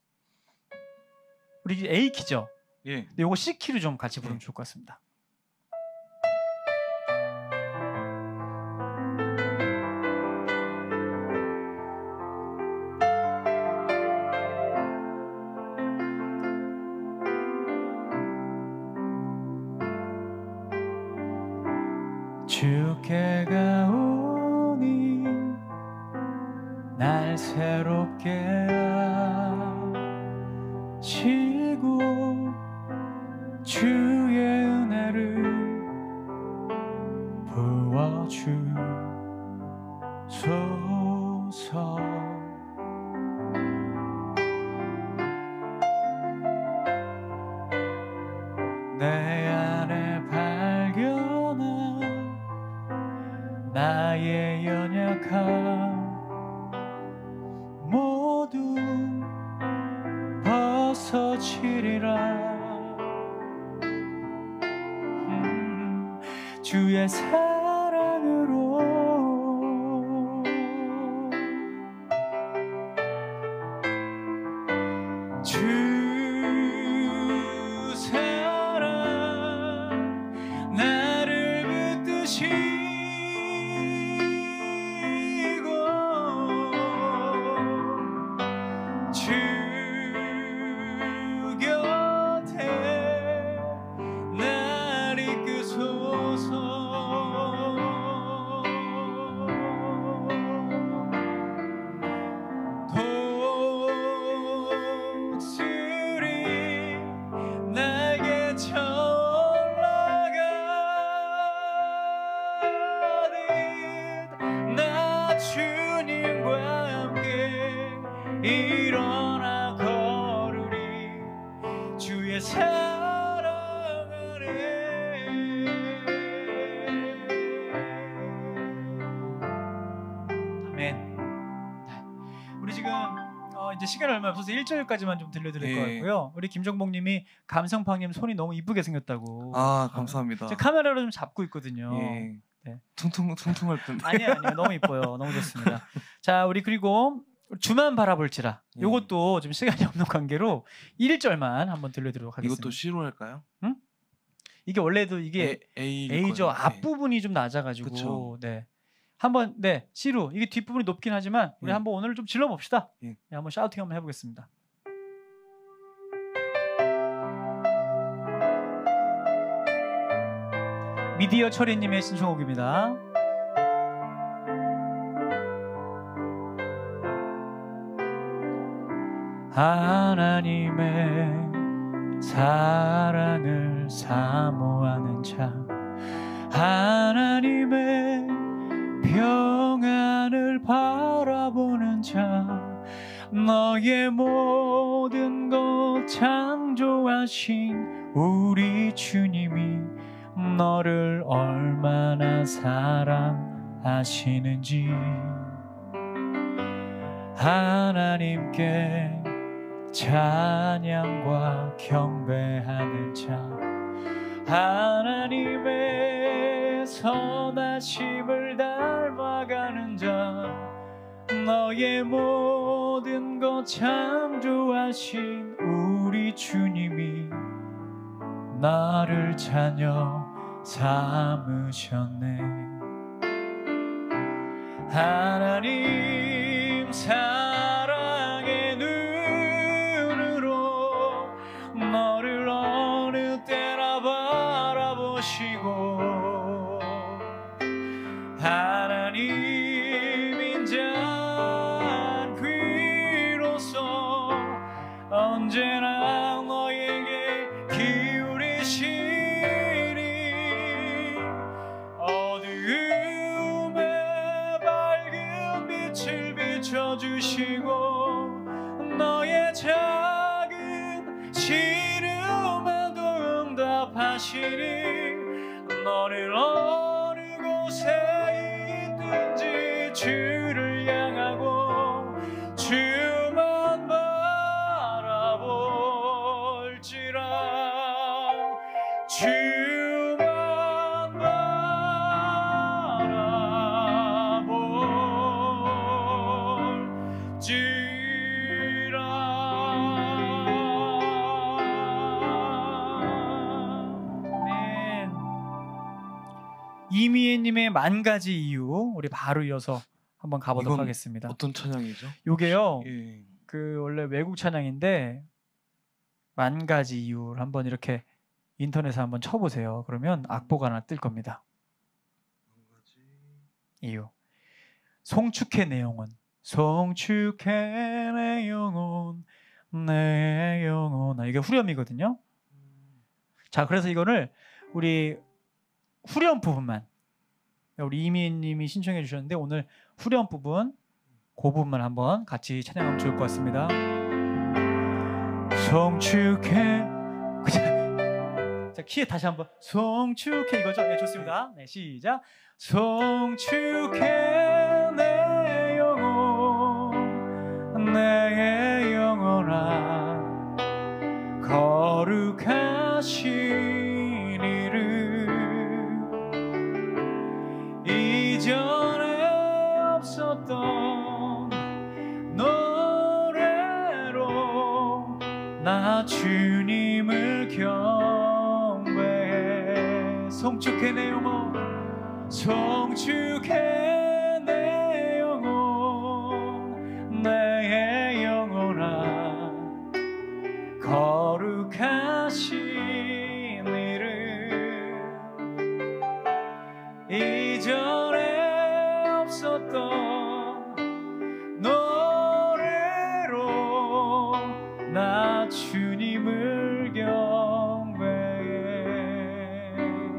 우리 A 키죠. 예. 근데 이거 C 키로 좀 같이 부르면 예. 좋을 것 같습니다. 주께 가오니 날 새롭게 하시고 주의 은혜를 부어주소서. 내 안에 발견한 나의 연약함 모두 벗어지리라. 음, 주의 사랑으로 주 일어나 걸으리 주의 사랑 안에. 아멘. 우리 지금 어 이제 시간이 얼마 없어서 일 절까지만 좀 들려드릴 예. 것 같고요. 우리 김정복님이 감성팡님 손이 너무 이쁘게 생겼다고. 아 감사합니다. 제가 카메라로 좀 잡고 있거든요. 예. 네. 퉁퉁 퉁퉁할 텐데. 아니요, 아니요, 너무 이뻐요. 너무 좋습니다. 자, 우리 그리고 주만 바라볼지라. 예. 요것도 좀 시간이 없는 관계로 일 절만 한번 들려드리도록 하겠습니다. 이것도 C로 할까요? 이게 원래도 이게 A, A죠. 거예요. 앞부분이 좀 낮아가지고. 그쵸. 네. 한번 네 C로 이게 뒷부분이 높긴 하지만 우리 예. 한번 오늘 좀 질러 봅시다. 예. 네, 한번 샤우팅 한번 해보겠습니다. 미디어 철이님의 신청곡입니다. 하나님의 사랑을 사모하는 자, 하나님의 평안을 바라보는 자, 너의 모든 것 창조하신 우리 주님이 너를 얼마나 사랑하시는지 하나님께 찬양과 경배하는 자, 하나님의 선하심을 닮아가는 자, 너의 모든 것 창조하신 우리 주님이 나를 자녀 삼으셨네. 하나님 사랑의 눈으로 너를 어느 때나 바라보시고 하나님 인자한 귀로서 언제나 너에게 기울이시니 어두움에 밝은 빛을 비춰주시고 너의 작은 시름에도 응답하시니 너를 어느 곳에 있든지 주를 향하고 주만 바라볼지라. 주만 바라볼지라. 아멘. 이미애님의 만 가지 이유 우리 바로 이어서 한번 가보도록 이건 하겠습니다. 어떤 찬양이죠? 요게요. 예. 그 원래 외국 찬양인데 만 가지 이유를 한번 이렇게 인터넷에 한번 쳐보세요. 그러면 악보가 하나 뜰 겁니다. 이유. 송축해 내 영혼. 송축해 내 영혼 내 영혼. 아, 이게 후렴이거든요. 자, 그래서 이거를 우리 후렴 부분만, 우리 이미희님이 신청해 주셨는데 오늘 후렴 부분 그 부분만 한번 같이 찬양하면 좋을 것 같습니다. 송축해. 자, 키에 다시 한번 송축해 이거죠? 네, 좋습니다. 네, 시작. 송축해 내 영혼 내 영혼아 거룩하신 이름 이전에 없었던 노래로 나 주님을 경배해. 송축해 내 영혼 송축해 내 영혼 내 영혼아 거룩하신 이름 이전에 없었던 노래로 나 주님을 경배해.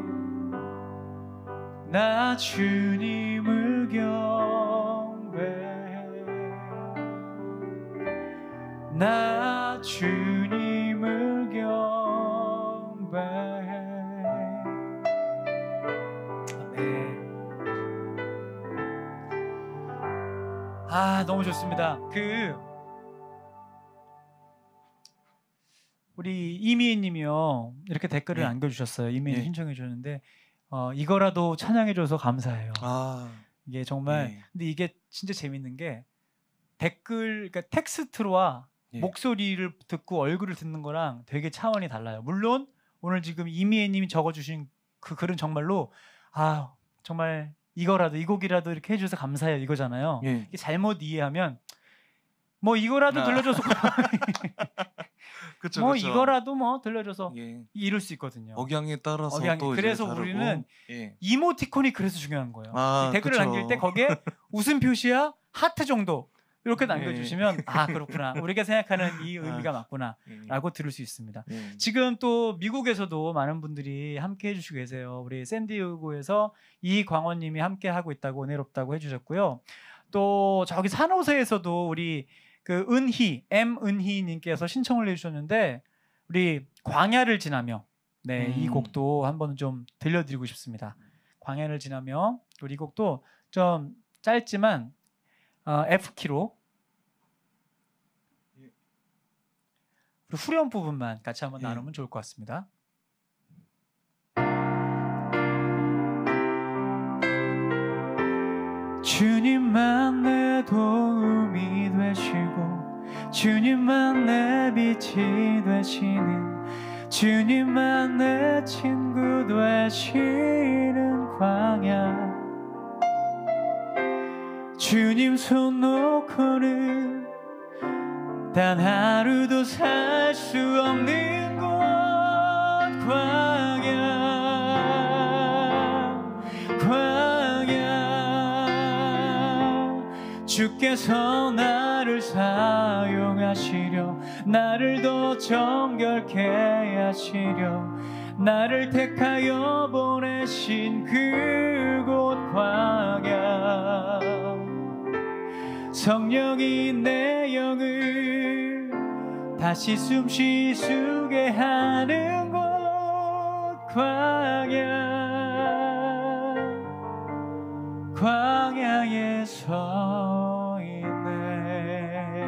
나 주님을 경배해. 나 주님을 경배해. 아멘. 아, 너무 좋습니다. 그 우리 이미희님이요 이렇게 댓글을 네. 남겨주셨어요. 이미희 네. 신청해 주셨는데 어, 이거라도 찬양해줘서 감사해요. 아, 이게 정말 네. 근데 이게 진짜 재밌는 게 댓글 그러니까 텍스트로와 예. 목소리를 듣고 얼굴을 듣는 거랑 되게 차원이 달라요. 물론 오늘 지금 이미혜님이 적어주신 그 글은 정말로 아 정말 이거라도 이 곡이라도 이렇게 해줘서 감사해요 이거잖아요. 예. 이게 잘못 이해하면 뭐 이거라도 아. 들려줘서 그쵸, 뭐 그쵸. 이거라도 뭐 들려줘서 예. 이럴 수 있거든요. 억양에 따라서 억양이. 또 이제 그래서 다르고. 우리는 예. 이모티콘이 그래서 중요한 거예요. 아, 이 댓글을 그쵸. 남길 때 거기에 웃음 표시야 하트 정도 이렇게 남겨주시면 예. 아 그렇구나 우리가 생각하는 이 의미가 맞구나 예. 라고 들을 수 있습니다. 예. 지금 또 미국에서도 많은 분들이 함께 해주시고 계세요. 우리 샌디에고에서 이광원님이 함께 하고 있다고 은혜롭다고 해주셨고요. 또 저기 산호세에서도 우리 그 은희 엠은희님께서 신청을 해주셨는데 우리 광야를 지나며 네, 음. 이 곡도 한번 좀 들려드리고 싶습니다. 광야를 지나며 우리 이 곡도 좀 짧지만 어, F키로 그리고 후렴 부분만 같이 한번 예. 나누면 좋을 것 같습니다. 주님만 내 도움이 되시고 주님만 내 빛이 되시는 주님만 내 친구 되시는 광야 주님 손 놓고는 단 하루도 살 수 없는 곳 광야 광야 주께서 나를 사용하시려 나를 더 정결케 하시려 나를 택하여 보내신 그곳 광야 성령이 내 영을 다시 숨쉬게 하는 곳 광야 광야에 서 있네.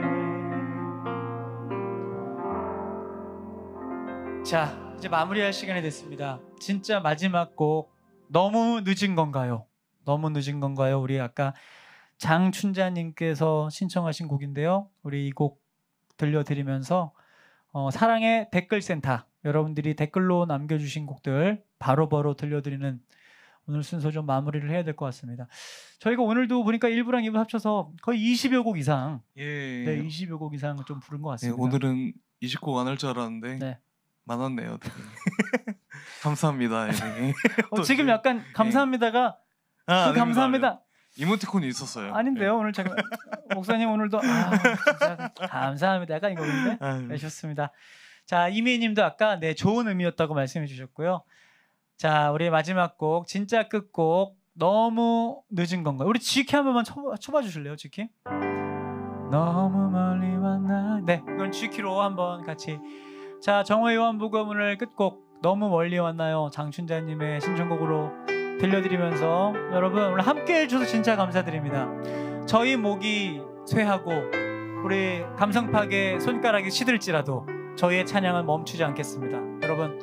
자 이제 마무리할 시간이 됐습니다. 진짜 마지막 곡 너무 늦은 건가요? 너무 늦은 건가요? 우리 아까 장춘자님께서 신청하신 곡인데요. 우리 이 곡 들려드리면서 어, 사랑의 댓글센터 여러분들이 댓글로 남겨주신 곡들 바로바로 들려드리는 오늘 순서 좀 마무리를 해야 될 것 같습니다. 저희가 오늘도 보니까 일부랑 이부 합쳐서 거의 이십여 곡 이상 예. 네, 이십여 곡 이상 좀 부른 것 예, 같습니다. 오늘은 이십 곡 안 할 줄 알았는데 네. 많았네요. 되게. 감사합니다. 예. 어, 또 지금 이제- 약간 감사합니다가 아, 그 감사합니다. 아닙니다. 이모티콘이 있었어요. 아닌데요. 오늘 제가 목사님 오늘도 아 진짜 감사합니다. 약간 이거인데. 네. 네, 좋습니다. 자, 이미희님도 아까 네 좋은 의미였다고 말씀해 주셨고요. 자, 우리 마지막 곡 진짜 끝곡 너무 늦은 건가요? 우리 지키 한 번만 쳐봐, 쳐봐 주실래요, 지키? 너무 멀리 왔나? 네, 이건 지키로 한번 같이. 자, 정호의 요한복음 오늘 끝곡 너무 멀리 왔나요? 장춘자님의 신청곡으로 들려드리면서 여러분 오늘 함께 해주셔서 진짜 감사드립니다. 저희 목이 쇠하고 우리 감성파괴 손가락이 시들지라도 저희의 찬양은 멈추지 않겠습니다. 여러분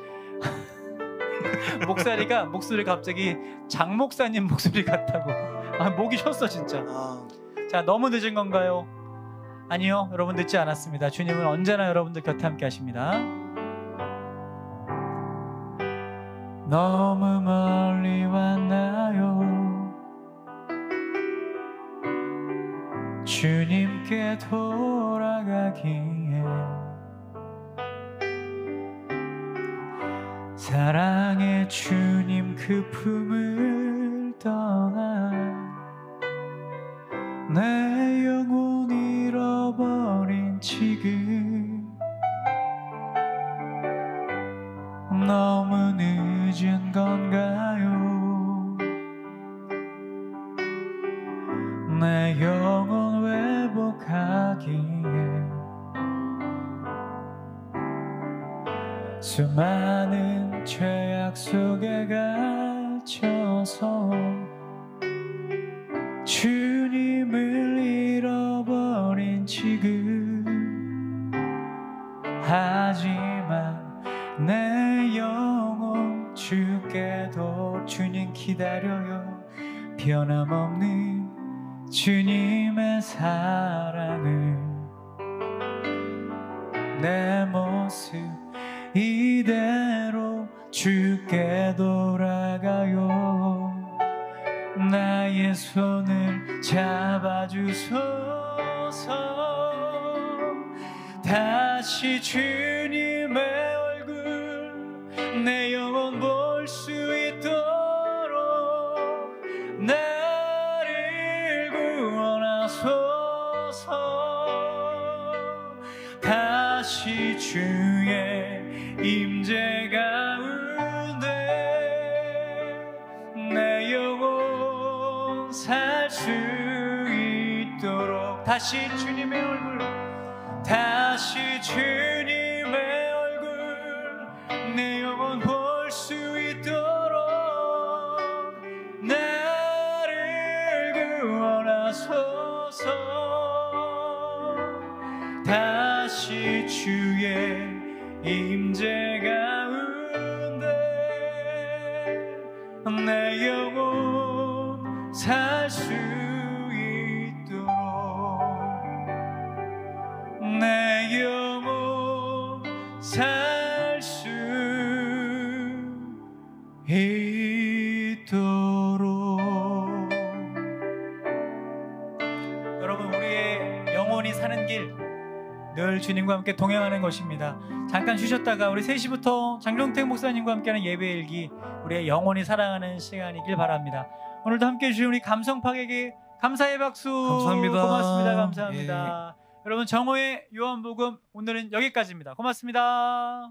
목소리가 목소리 갑자기 장 목사님 목소리 같다고. 아, 목이 쉬었어 진짜. 아, 자, 너무 늦은 건가요? 아니요, 여러분 늦지 않았습니다. 주님은 언제나 여러분들 곁에 함께 하십니다. 너무 멀리 왔나요? 주님께 돌아가기에 사랑의 주님 그 품을 떠나 내 영혼 잃어버린 지금 너무 늦은 건가요? 내 영혼 회복하기에 수많은 죄악 속에 갇혀서 주님을 잃어버린 지금 하지만 내 영혼 주께도 주님 기다려요. 변함없는 주님의 사랑을 내 모습 이대로 주께 돌아가요. 나의 손을 잡아주소서. 다시 주님의 얼굴 내 영혼 볼 수 있도록 나를 구원하소서. 다시 주의 임재 가운데 내 영혼 살 수 있도록 다시 주님의 얼굴 다시 주님의 얼굴 내 영혼 볼 수 있도록 나를 구원하소서. 다시 주의 임재 가운데 내 영혼 살 수 있도록 내 영혼 살 수 있도록. 여러분, 우리의 영혼이 사는 길 늘 주님과 함께 동행하는 것입니다. 잠깐 쉬셨다가 우리 세 시부터 장종택 목사님과 함께하는 예배일기 우리의 영혼이 사랑하는 시간이길 바랍니다. 오늘도 함께해 주신 우리 감성파괴에게 감사의 박수. 감사합니다. 고맙습니다. 감사합니다. 예. 여러분, 정호의 요한복음 오늘은 여기까지입니다. 고맙습니다.